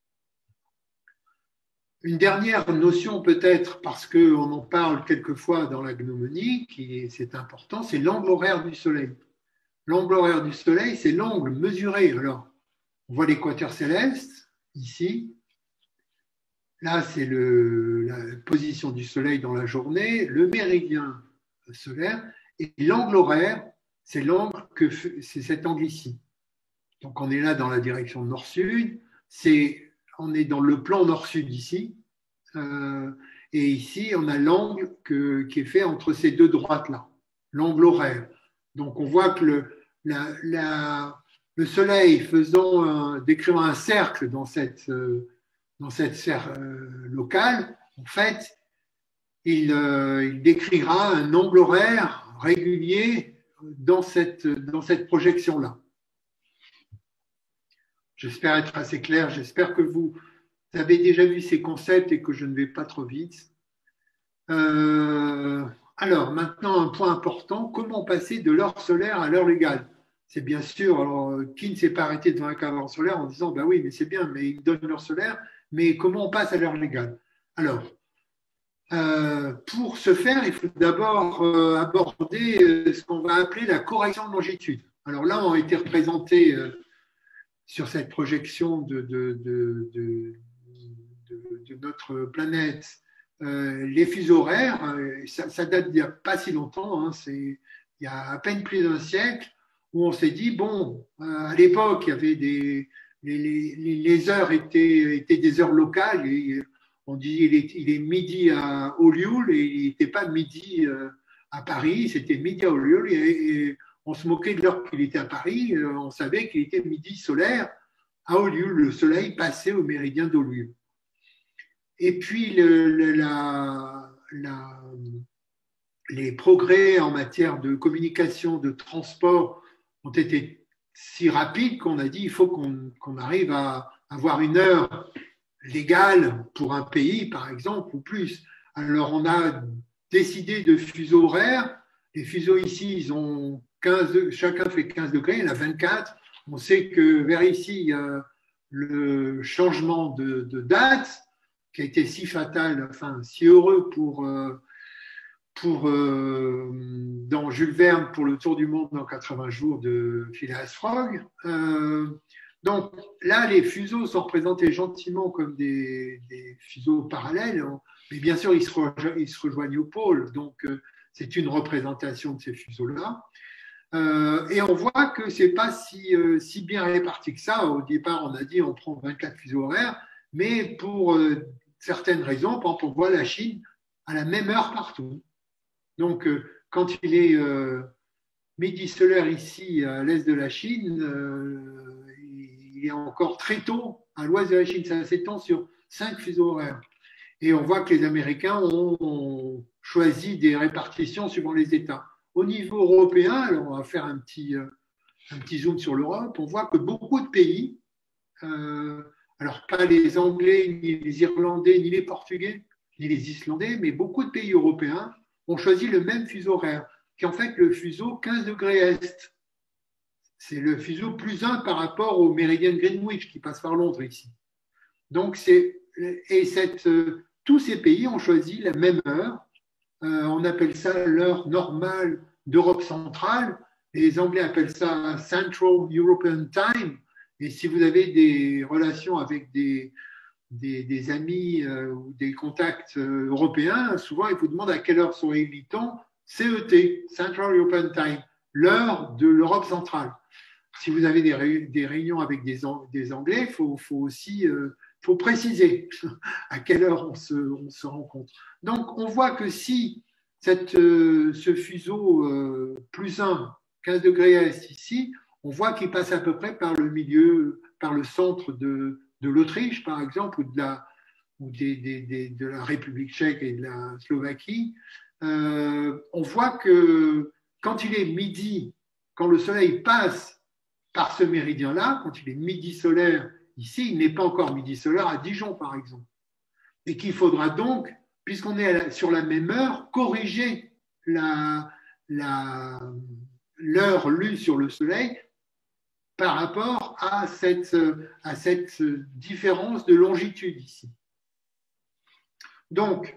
Une dernière notion peut-être, parce qu'on en parle quelquefois dans la gnomonique, et c'est important, c'est l'angle horaire du Soleil. L'angle horaire du Soleil, c'est l'angle mesuré. Alors, on voit l'équateur céleste, ici. Là, c'est la position du Soleil dans la journée, le méridien solaire, et l'angle horaire, c'est cet angle ici. Donc, on est là dans la direction nord-sud, on est dans le plan nord-sud ici, Et ici, on a l'angle qui est fait entre ces deux droites-là, l'angle horaire. Donc, on voit que le Soleil décrivant un cercle dans cette sphère locale, en fait, il décrira un angle horaire régulier dans cette projection-là. J'espère être assez clair, j'espère que vous avez déjà vu ces concepts et que je ne vais pas trop vite. Alors, maintenant, un point important, comment passer de l'heure solaire à l'heure légale? C'est bien sûr, alors, qui ne s'est pas arrêté devant un cadran solaire en disant, ben oui, mais c'est bien, mais il me donne l'heure solaire, mais comment on passe à l'heure légale? Alors, pour ce faire, il faut d'abord aborder ce qu'on va appeler la correction de longitude. Alors là, ont été représentés sur cette projection de notre planète les fuseaux horaires. Ça date d'il n'y a pas si longtemps, hein, il y a à peine plus d'un siècle, où on s'est dit, bon, à l'époque, il y avait les heures étaient des heures locales, et on dit il est midi à Olioul et il n'était pas midi à Paris, c'était midi à Olioul et on se moquait de l'heure qu'il était à Paris, on savait qu'il était midi solaire à Olioul, le soleil passait au méridien d'Olioul. Et puis les progrès en matière de communication, de transport ont été si rapides qu'on a dit il faut qu'on arrive à avoir une heure légale pour un pays, par exemple, ou plus. Alors, on a décidé de fuseaux horaires. Les fuseaux ici, ils ont 15, chacun fait 15 degrés, il y en a 24. On sait que vers ici, il y a le changement de date qui a été si fatal, enfin, si heureux dans Jules Verne pour le tour du monde en 80 jours de Phileas Fogg. Donc là, les fuseaux sont représentés gentiment comme des fuseaux parallèles, mais bien sûr, ils se rejoignent au pôle, donc c'est une représentation de ces fuseaux-là. Et on voit que ce n'est pas si bien réparti que ça. Au départ, on a dit on prend 24 fuseaux horaires, mais pour certaines raisons, quand on voit la Chine à la même heure partout. Donc, quand il est midi solaire ici, à l'est de la Chine, il est encore très tôt à l'ouest de la Chine. Ça s'étend sur 5 fuseaux horaires. Et on voit que les Américains ont choisi des répartitions suivant les États. Au niveau européen, alors on va faire un petit zoom sur l'Europe, on voit que beaucoup de pays, alors pas les Anglais, ni les Irlandais, ni les Portugais, ni les Islandais, mais beaucoup de pays européens ont choisi le même fuseau horaire, qui est en fait le fuseau 15 degrés Est. C'est le fuseau plus 1 par rapport au méridien de Greenwich qui passe par Londres ici. Donc, tous ces pays ont choisi la même heure. On appelle ça l'heure normale d'Europe centrale. Les Anglais appellent ça Central European Time. Et si vous avez des relations avec des amis ou des contacts européens, souvent ils vous demandent à quelle heure sont réunis CET, Central European Time, l'heure de l'Europe centrale. Si vous avez des réunions avec des Anglais, il faut aussi préciser à quelle heure on se rencontre. Donc, on voit que si ce fuseau plus 1, 15 degrés Est ici, on voit qu'il passe à peu près par le milieu, par le centre de l'Autriche, par exemple, ou de la République tchèque et de la Slovaquie. On voit que quand il est midi, quand le soleil passe par ce méridien-là, quand il est midi solaire ici, il n'est pas encore midi solaire à Dijon, par exemple. Et qu'il faudra donc, puisqu'on est sur la même heure, corriger l'heure lue sur le soleil par rapport à cette différence de longitude ici. Donc,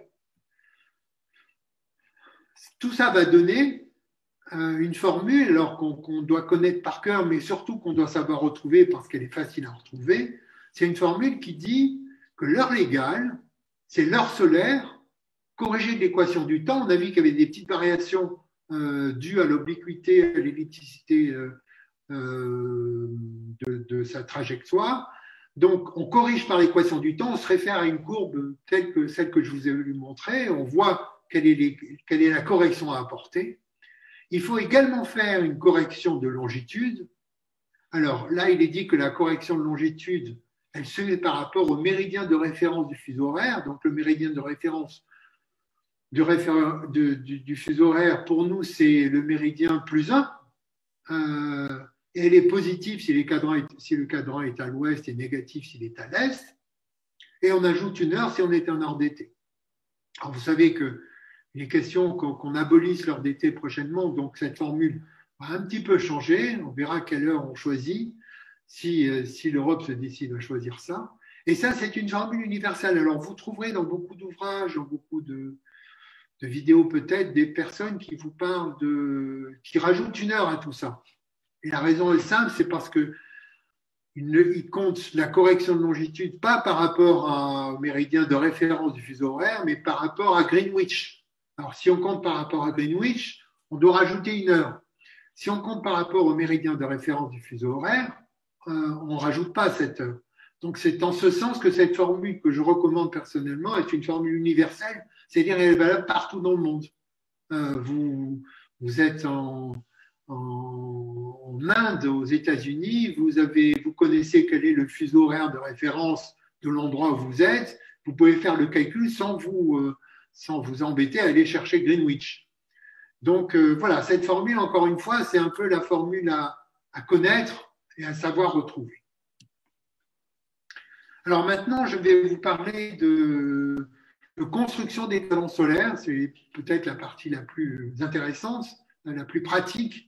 tout ça va donner une formule, alors qu'on doit connaître par cœur, mais surtout qu'on doit savoir retrouver parce qu'elle est facile à retrouver. C'est une formule qui dit que l'heure légale, c'est l'heure solaire corrigée de l'équation du temps. On a vu qu'il y avait des petites variations dues à l'obliquité, à l'ellipticité de sa trajectoire. Donc, on corrige par l'équation du temps, on se réfère à une courbe telle que celle que je vous ai montrée, on voit quelle est la correction à apporter. Il faut également faire une correction de longitude. Alors là, il est dit que la correction de longitude, elle se fait par rapport au méridien de référence du fuseau horaire. Donc, le méridien de référence du fuseau horaire, pour nous, c'est le méridien plus 1. Et elle est positive si le cadran est à l'ouest et négatif s'il est à l'est. Et on ajoute une heure si on est en heure d'été. Alors, vous savez qu'il est question qu'on abolisse l'heure d'été prochainement, donc cette formule va un petit peu changer. On verra quelle heure on choisit, si l'Europe se décide à choisir ça. Et ça, c'est une formule universelle. Alors, vous trouverez dans beaucoup d'ouvrages, dans beaucoup de vidéos peut-être, des personnes qui vous parlent qui rajoutent une heure à tout ça. Et la raison est simple, c'est parce qu'ils comptent la correction de longitude pas par rapport au méridien de référence du fuseau horaire, mais par rapport à Greenwich. Alors, si on compte par rapport à Greenwich, on doit rajouter une heure. Si on compte par rapport au méridien de référence du fuseau horaire, on ne rajoute pas cette heure. Donc, c'est en ce sens que cette formule que je recommande personnellement est une formule universelle, c'est-à-dire elle est valable partout dans le monde. Vous êtes en Inde, aux États-Unis, vous connaissez quel est le fuseau horaire de référence de l'endroit où vous êtes, vous pouvez faire le calcul sans vous embêter à aller chercher Greenwich. Donc voilà, cette formule, encore une fois, c'est un peu la formule à connaître et à savoir retrouver. Alors maintenant, je vais vous parler de construction des talons solaires. C'est peut-être la partie la plus intéressante, la plus pratique.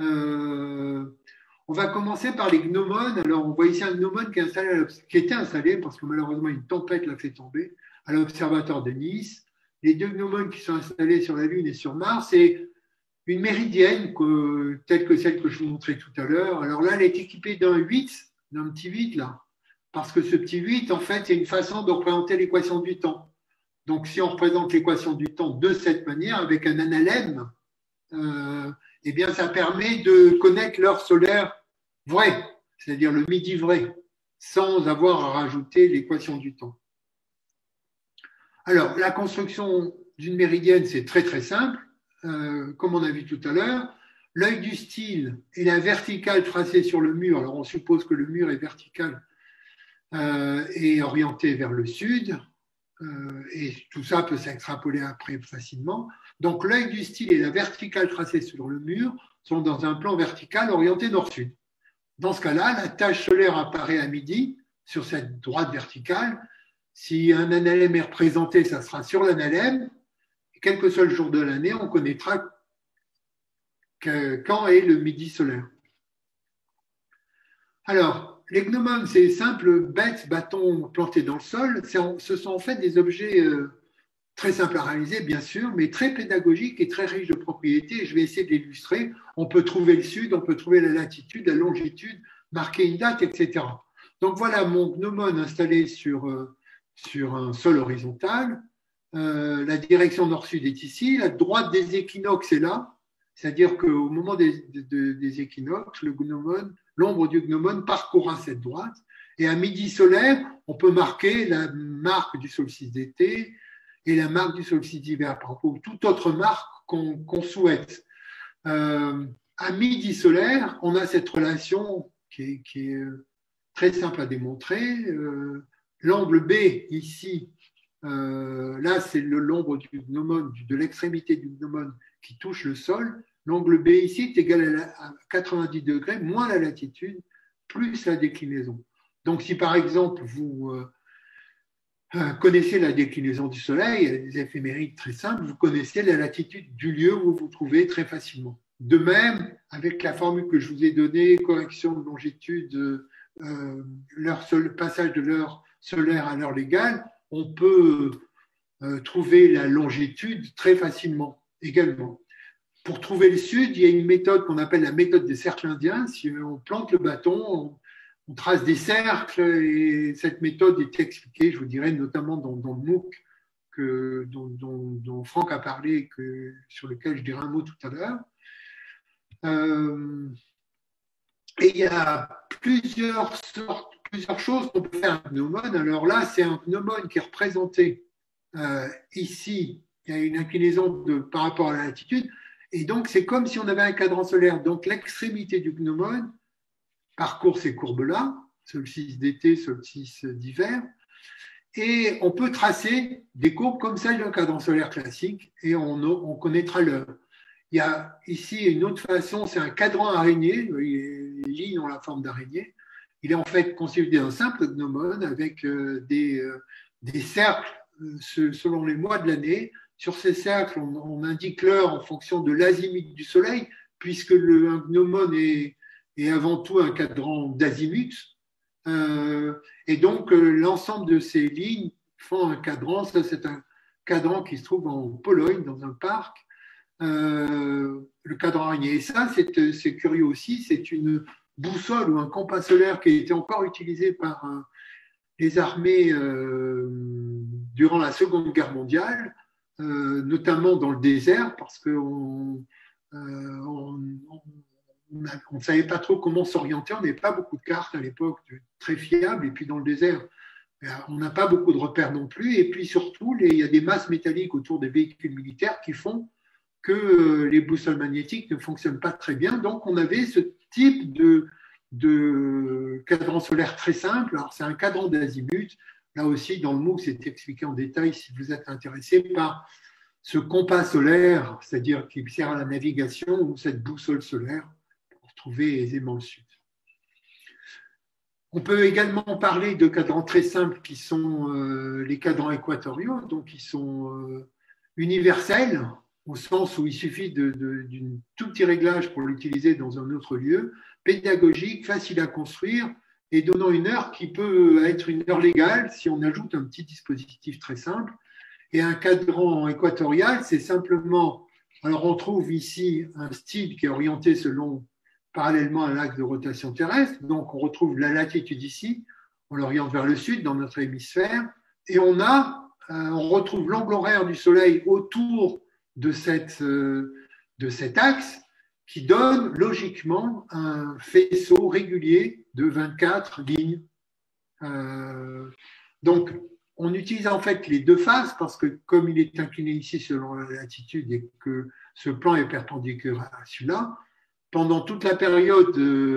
On va commencer par les gnomones. Alors, on voit ici un gnomone qui était installé, parce que malheureusement, une tempête l'a fait tomber, à l'observatoire de Nice. Les deux gnomones qui sont installés sur la Lune et sur Mars, c'est une méridienne telle que celle que je vous montrais tout à l'heure. Alors là, elle est équipée d'un petit 8 là, parce que ce petit 8, en fait, c'est une façon de représenter l'équation du temps. Donc, si on représente l'équation du temps de cette manière, avec un analemme, eh bien, ça permet de connaître l'heure solaire vraie, c'est-à-dire le midi vrai, sans avoir à rajouter l'équation du temps. Alors, la construction d'une méridienne, c'est très très simple. Comme on a vu tout à l'heure, l'œil du style et la verticale tracée sur le mur. Alors, on suppose que le mur est vertical et orienté vers le sud. Et tout ça peut s'extrapoler après facilement. Donc, l'œil du style et la verticale tracée sur le mur sont dans un plan vertical orienté nord-sud. Dans ce cas-là, la tache solaire apparaît à midi sur cette droite verticale. Si un analème est représenté, ça sera sur l'analème. Quel que soit le jour de l'année, on connaîtra quand est le midi solaire. Alors, les gnomones, c'est des simples bêtes, bâtons plantés dans le sol. Ce sont en fait des objets très simples à réaliser, bien sûr, mais très pédagogiques et très riches de propriétés. Je vais essayer de l'illustrer. On peut trouver le sud, on peut trouver la latitude, la longitude, marquer une date, etc. Donc voilà mon gnomone installé sur un sol horizontal. La direction nord-sud est ici. La droite des équinoxes est là. C'est-à-dire qu'au moment des équinoxes, l'ombre du gnomone parcourra cette droite. Et à midi solaire, on peut marquer la marque du solstice d'été et la marque du solstice d'hiver, par rapport à toute autre marque qu'on souhaite. À midi solaire, on a cette relation qui est très simple à démontrer. L'angle B, ici, là, c'est l'ombre du gnomone, de l'extrémité du gnomone qui touche le sol. L'angle B ici est égal à 90 degrés, moins la latitude, plus la déclinaison. Donc, si par exemple, vous connaissez la déclinaison du Soleil, il y a des éphémérides très simples, vous connaissez la latitude du lieu où vous vous trouvez très facilement. De même, avec la formule que je vous ai donnée, correction de longitude, passage de l'heure solaire à l'heure légale, on peut trouver la longitude très facilement également. Pour trouver le sud, il y a une méthode qu'on appelle la méthode des cercles indiens. Si on plante le bâton, on trace des cercles et cette méthode est expliquée, je vous dirais, notamment dans le MOOC dont Franck a parlé et sur lequel je dirai un mot tout à l'heure. Et il y a plusieurs sortes plusieurs choses qu'on peut faire un gnomone. Alors là, c'est un gnomone qui est représenté ici. Il y a une inclinaison par rapport à la latitude. Et donc, c'est comme si on avait un cadran solaire. Donc, l'extrémité du gnomone parcourt ces courbes-là, solstice d'été, solstice d'hiver. Et on peut tracer des courbes comme celle d'un cadran solaire classique et on connaîtra l'heure. Il y a ici une autre façon, c'est un cadran araignée. Les lignes ont la forme d'araignée. Il est en fait constitué d'un simple gnomone avec des cercles selon les mois de l'année. Sur ces cercles, on indique l'heure en fonction de l'azimut du Soleil, puisque un gnomone est avant tout un cadran d'azimut. Et donc, l'ensemble de ces lignes font un cadran. Ça, c'est un cadran qui se trouve en Pologne, dans un parc. Le cadran araignée. Et ça, c'est curieux aussi, c'est une boussole ou un compas solaire qui a été encore utilisé par les armées durant la Seconde Guerre mondiale, notamment dans le désert, parce qu'on ne savait pas trop comment s'orienter, on n'avait pas beaucoup de cartes à l'époque très fiables, et puis dans le désert, on n'a pas beaucoup de repères non plus, et puis surtout, il y a des masses métalliques autour des véhicules militaires qui font que les boussoles magnétiques ne fonctionnent pas très bien. Donc, on avait ce type de cadran solaire très simple. Alors, c'est un cadran d'azimut. Là aussi, dans le MOOC, c'est expliqué en détail si vous êtes intéressé par ce compas solaire, c'est-à-dire qui sert à la navigation, ou cette boussole solaire pour trouver aisément le sud. On peut également parler de cadrans très simples qui sont les cadrans équatoriaux, donc qui sont universels, au sens où il suffit d'un tout petit réglage pour l'utiliser dans un autre lieu, pédagogique, facile à construire et donnant une heure qui peut être une heure légale si on ajoute un petit dispositif très simple. Et un cadran équatorial, c'est simplement, alors on trouve ici un style qui est orienté parallèlement à l'axe de rotation terrestre, donc on retrouve la latitude ici, on l'oriente vers le sud dans notre hémisphère, et on retrouve l'angle horaire du Soleil autour de cet axe qui donne logiquement un faisceau régulier de 24 lignes. Donc, on utilise en fait les deux faces parce que comme il est incliné ici selon la latitude et que ce plan est perpendiculaire à celui-là, pendant toute la période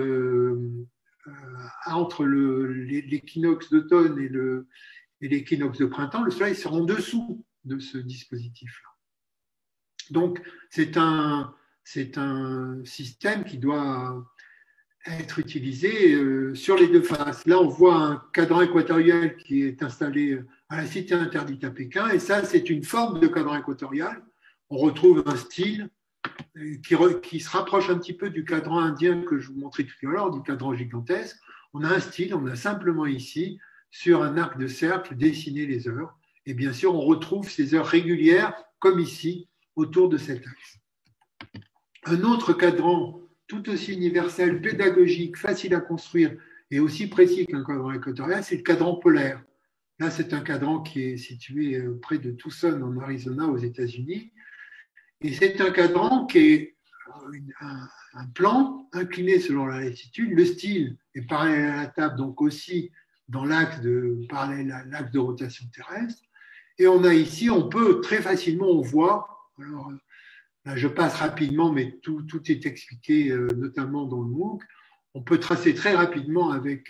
entre l'équinoxe d'automne et l'équinoxe de printemps, le Soleil sera en dessous de ce dispositif-là. Donc, c'est un système qui doit être utilisé sur les deux faces. Là, on voit un cadran équatorial qui est installé à la Cité interdite à Pékin, et ça, c'est une forme de cadran équatorial. On retrouve un style qui se rapproche un petit peu du cadran indien que je vous montrais tout à l'heure, du cadran gigantesque. On a un style, on a simplement ici, sur un arc de cercle, dessiné les heures. Et bien sûr, on retrouve ces heures régulières, comme ici, autour de cet axe. Un autre cadran tout aussi universel, pédagogique, facile à construire et aussi précis qu'un cadran équatorial, c'est le cadran polaire. Là, c'est un cadran qui est situé près de Tucson, en Arizona, aux États-Unis. Et c'est un cadran qui est un plan incliné selon la latitude. Le style est parallèle à la table, donc aussi dans l'axe parallèle à l'axe de rotation terrestre. Et on a ici, on peut très facilement, on voit, alors là je passe rapidement, mais tout est expliqué notamment dans le MOOC, on peut tracer très rapidement avec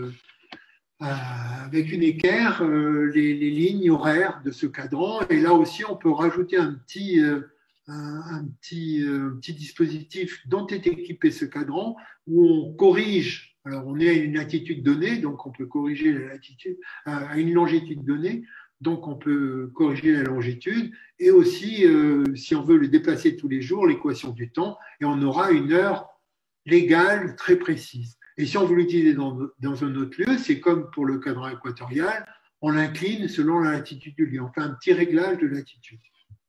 une équerre les lignes horaires de ce cadran. Et là aussi, on peut rajouter un petit dispositif dont est équipé ce cadran, où on corrige. Alors, on est à une latitude donnée, donc on peut corriger la latitude à une longitude donnée. Donc, on peut corriger la longitude et aussi, si on veut le déplacer tous les jours, l'équation du temps, et on aura une heure légale très précise. Et si on veut l'utiliser dans un autre lieu, c'est comme pour le cadran équatorial, on l'incline selon la latitude du lieu. On fait un petit réglage de latitude.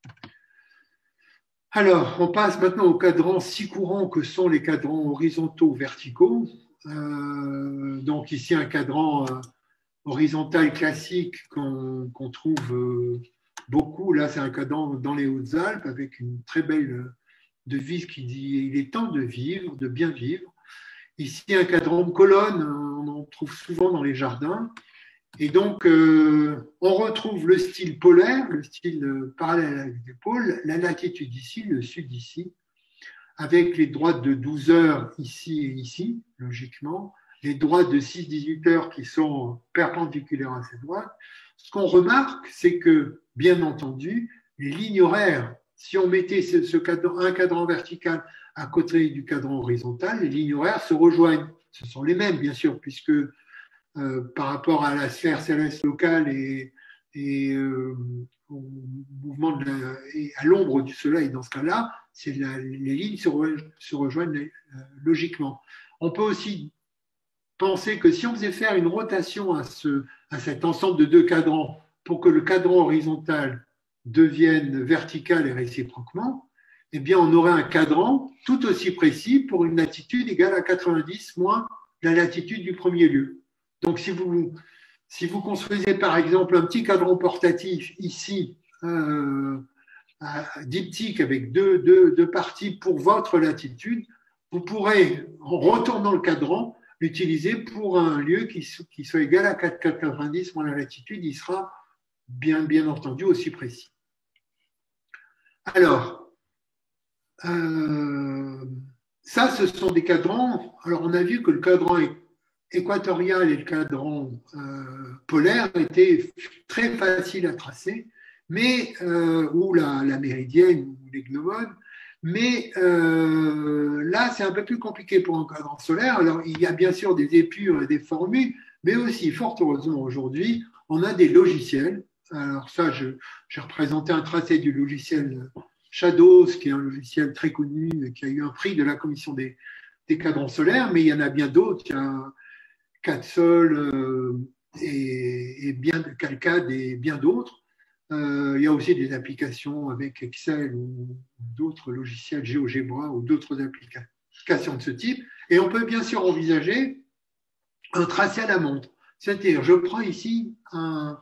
Alors, on passe maintenant aux cadrans si courants que sont les cadrans horizontaux verticaux. Donc ici, un cadran horizontal classique qu'on trouve beaucoup. Là, c'est un cadran dans les Hautes-Alpes avec une très belle devise qui dit « Il est temps de vivre, de bien vivre ». Ici, un cadran de colonne, on en trouve souvent dans les jardins. Et donc, on retrouve le style polaire, le style parallèle avec les pôles, la latitude ici, le sud ici, avec les droites de 12 heures ici et ici, logiquement, les droites de 6-18 heures qui sont perpendiculaires à ces droites. Ce qu'on remarque, c'est que, bien entendu, les lignes horaires, si on mettait un cadran vertical à côté du cadran horizontal, les lignes horaires se rejoignent. Ce sont les mêmes, bien sûr, puisque par rapport à la sphère céleste locale et au mouvement et à l'ombre du Soleil, dans ce cas-là, les lignes se rejoignent logiquement. On peut aussi penser que si on faisait faire une rotation à cet ensemble de deux cadrans pour que le cadran horizontal devienne vertical et réciproquement, eh bien, on aurait un cadran tout aussi précis pour une latitude égale à 90 moins la latitude du premier lieu. Donc, si vous construisez par exemple un petit cadran portatif ici, diptyque avec deux parties pour votre latitude, vous pourrez, en retournant le cadran, l'utiliser pour un lieu qui soit égal à 4,90 moins la latitude, il sera bien entendu aussi précis. Alors, ça, ce sont des cadrans. Alors, on a vu que le cadran équatorial et le cadran polaire étaient très faciles à tracer, mais, ou la méridienne ou les gnomones, mais là, c'est un peu plus compliqué pour un cadran solaire. Alors, il y a bien sûr des épures et des formules, mais aussi, fort heureusement aujourd'hui, on a des logiciels. Alors ça, j'ai représenté un tracé du logiciel Shadows, qui est un logiciel très connu, qui a eu un prix de la commission des cadrans solaires, mais il y en a bien d'autres. Il y a CADSOL et bien de CalCAD et bien d'autres. Il y a aussi des applications avec Excel ou d'autres logiciels GeoGebra ou d'autres applications de ce type. Et on peut bien sûr envisager un tracé à la montre. C'est-à-dire, je prends ici un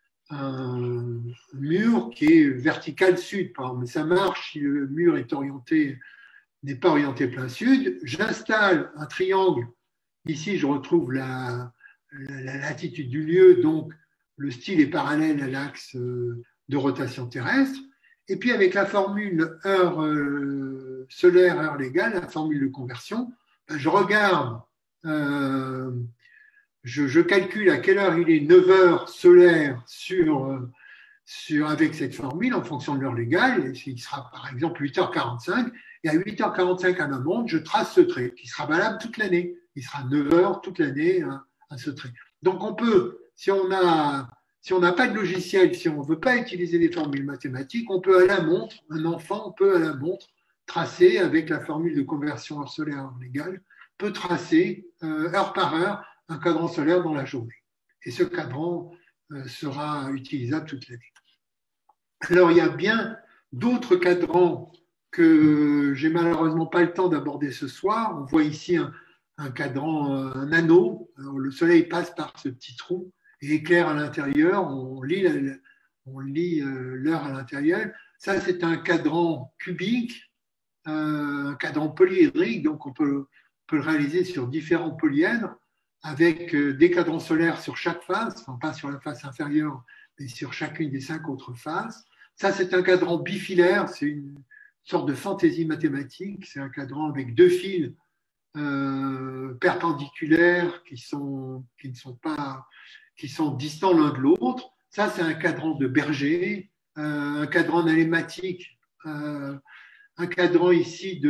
mur qui est vertical sud, par exemple. Ça marche si le mur n'est pas orienté plein sud. J'installe un triangle. Ici, je retrouve la latitude du lieu, donc le style est parallèle à l'axe de rotation terrestre. Et puis, avec la formule heure solaire, heure légale, la formule de conversion, je regarde, je calcule à quelle heure il est 9 heures solaire avec cette formule en fonction de l'heure légale. Il sera par exemple 8h45. Et à 8h45 à ma montre, je trace ce trait qui sera valable toute l'année. Il sera 9 heures toute l'année à ce trait. Donc, on peut, si on n'a pas de logiciel, si on ne veut pas utiliser des formules mathématiques, on peut à la montre, un enfant peut à la montre tracer avec la formule de conversion heure solaire heure légale, peut tracer heure par heure un cadran solaire dans la journée. Et ce cadran sera utilisable toute l'année. Alors, il y a bien d'autres cadrans que j'ai malheureusement pas le temps d'aborder ce soir. On voit ici un cadran, un anneau. Alors, le soleil passe par ce petit trou et éclaire à l'intérieur. On lit l'heure à l'intérieur. Ça, c'est un cadran cubique, un cadran polyédrique. Donc, on peut le réaliser sur différents polyèdres avec des cadrans solaires sur chaque face, enfin pas sur la face inférieure, mais sur chacune des 5 autres faces. Ça, c'est un cadran bifilaire. C'est une sorte de fantaisie mathématique. C'est un cadran avec 2 fils perpendiculaires qui sont distants l'un de l'autre. Ça, c'est un cadran de Berger, un cadran alématique, un cadran ici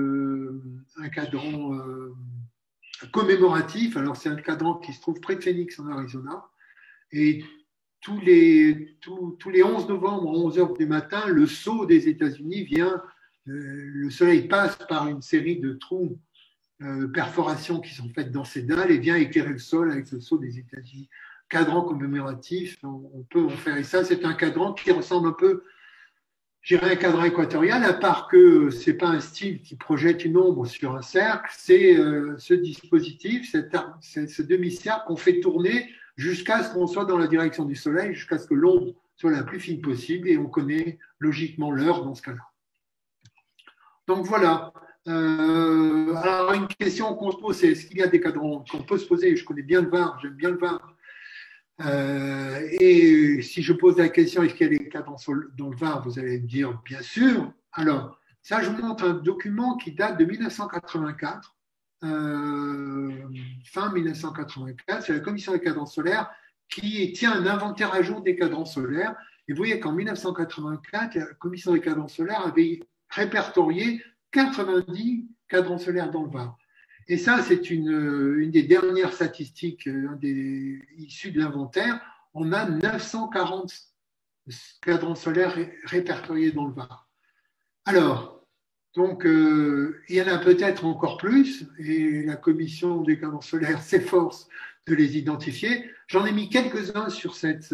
un cadran commémoratif. Alors, c'est un cadran qui se trouve près de Phoenix en Arizona. Et tous les 11 novembre, à 11 heures du matin, le sceau des États-Unis vient, le soleil passe par une série de trous, perforations qui sont faites dans ces dalles et vient éclairer le sol avec le sceau des États-Unis. Cadran commémoratif, on peut en faire. Et ça, c'est un cadran qui ressemble un peu, je dirais, un cadran équatorial, à part que ce n'est pas un style qui projette une ombre sur un cercle, c'est ce dispositif, ce demi-cercle qu'on fait tourner jusqu'à ce qu'on soit dans la direction du soleil, jusqu'à ce que l'ombre soit la plus fine possible et on connaît logiquement l'heure dans ce cas-là. Donc voilà, Alors, une question qu'on se pose, c'est est-ce qu'il y a des cadrans qu'on peut se poser? Je connais bien le VAR, j'aime bien le VAR. Et si je pose la question, est-ce qu'il y a des cadrans dans le VAR? Vous allez me dire, bien sûr. Alors, ça, je vous montre un document qui date de 1984, fin 1984. C'est la Commission des cadrans solaires qui tient un inventaire à jour des cadrans solaires. Et vous voyez qu'en 1984, la Commission des cadrans solaires avait répertorié 90 cadrans solaires dans le Var. Et ça, c'est une des dernières statistiques issues de l'inventaire. On a 940 cadrans solaires répertoriés dans le Var. Alors, donc, il y en a peut-être encore plus, et la commission des cadrans solaires s'efforce de les identifier. J'en ai mis quelques-uns sur cette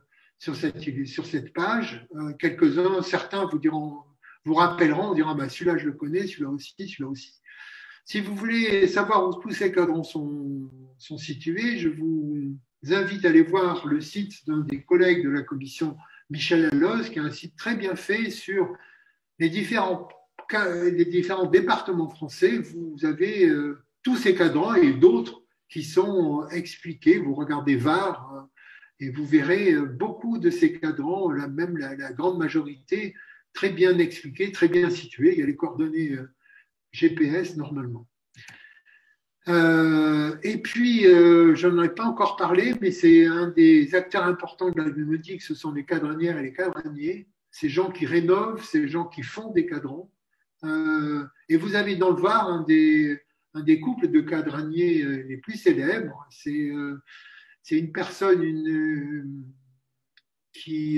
page. Quelques-uns, certains vous rappelleront, on dira, bah, celui-là je le connais, celui-là aussi, celui-là aussi. Si vous voulez savoir où tous ces cadrans sont situés, je vous invite à aller voir le site d'un des collègues de la commission, Michel Alloz, qui a un site très bien fait sur les différents départements français. Vous avez tous ces cadrans et d'autres qui sont expliqués. Vous regardez VAR et vous verrez beaucoup de ces cadrans, même la grande majorité, très bien expliqués, très bien situés. Il y a les coordonnées GPS normalement. Et puis, je n'en ai pas encore parlé, mais c'est un des acteurs importants de la bibliothèque, ce sont les cadranières et les cadraniers, ces gens qui rénovent, ces gens qui font des cadrans. Et vous avez dans le Var un des couples de cadraniers les plus célèbres. C'est une personne qui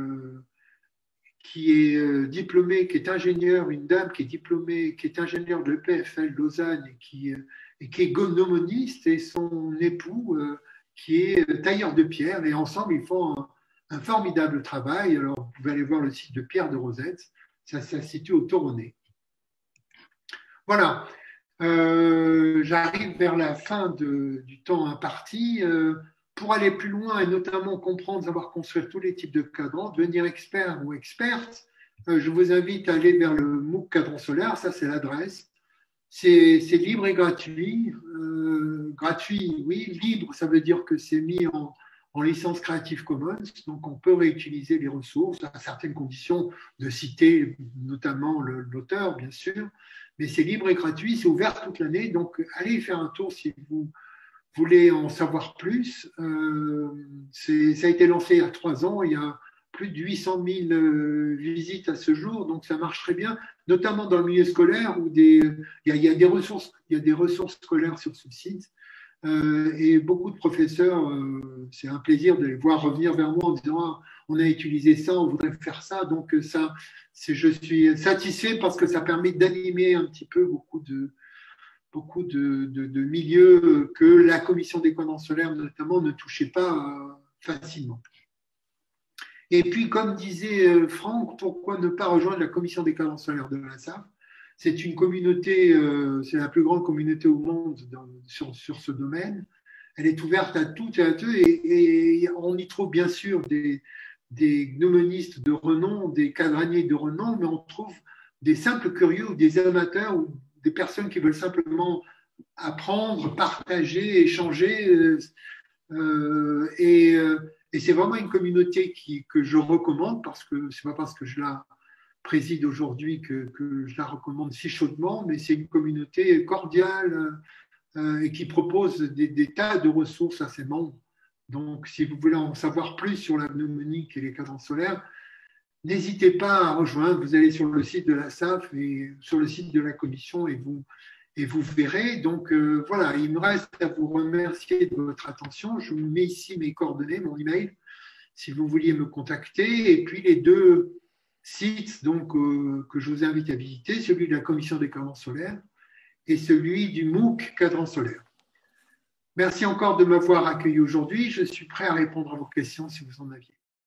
est diplômée, qui est ingénieure, une dame qui est diplômée, qui est ingénieure de l'EPFL Lausanne et qui est gnomoniste, et son époux qui est tailleur de pierre. Et ensemble, ils font un formidable travail. Alors, vous pouvez aller voir le site de Pierre de Rosette. Ça se situe au Toronnet. Voilà. J'arrive vers la fin du temps imparti. Pour aller plus loin et notamment comprendre, savoir construire tous les types de cadrans, devenir expert ou experte, je vous invite à aller vers le MOOC Cadran Solaire. Ça, c'est l'adresse. C'est libre et gratuit. Gratuit, oui. Libre, ça veut dire que c'est mis en licence Creative Commons. Donc, on peut réutiliser les ressources à certaines conditions de citer notamment l'auteur, bien sûr. Mais c'est libre et gratuit. C'est ouvert toute l'année. Donc, allez y faire un tour si vous voulez en savoir plus. Ça a été lancé il y a 3 ans. Il y a plus de 800 000 visites à ce jour, donc ça marche très bien, notamment dans le milieu scolaire où il y a des ressources scolaires sur ce site. Et beaucoup de professeurs, c'est un plaisir de les voir revenir vers moi en disant ah, on a utilisé ça, on voudrait faire ça. Donc ça, je suis satisfait parce que ça permet d'animer un petit peu beaucoup de milieux que la commission des cadrans solaires notamment ne touchait pas facilement. Et puis, comme disait Franck, pourquoi ne pas rejoindre la commission des cadrans solaires de la SAF? C'est une communauté, c'est la plus grande communauté au monde sur ce domaine. Elle est ouverte à toutes et à tous, et on y trouve bien sûr des gnomonistes de renom, des cadraniers de renom, mais on trouve des simples curieux ou des amateurs ou des personnes qui veulent simplement apprendre, partager, échanger. Et c'est vraiment une communauté que je recommande, parce que ce n'est pas parce que je la préside aujourd'hui que je la recommande si chaudement, mais c'est une communauté cordiale et qui propose des tas de ressources à ses membres. Donc, si vous voulez en savoir plus sur la mnémonique et les cadrans solaires, n'hésitez pas à rejoindre. Vous allez sur le site de la SAF et sur le site de la commission et vous verrez. Donc, voilà, il me reste à vous remercier de votre attention. Je vous mets ici mes coordonnées, mon email, si vous vouliez me contacter. Et puis, les 2 sites donc, que je vous invite à visiter, celui de la commission des cadrans solaires et celui du MOOC Cadran Solaire. Merci encore de m'avoir accueilli aujourd'hui. Je suis prêt à répondre à vos questions si vous en aviez.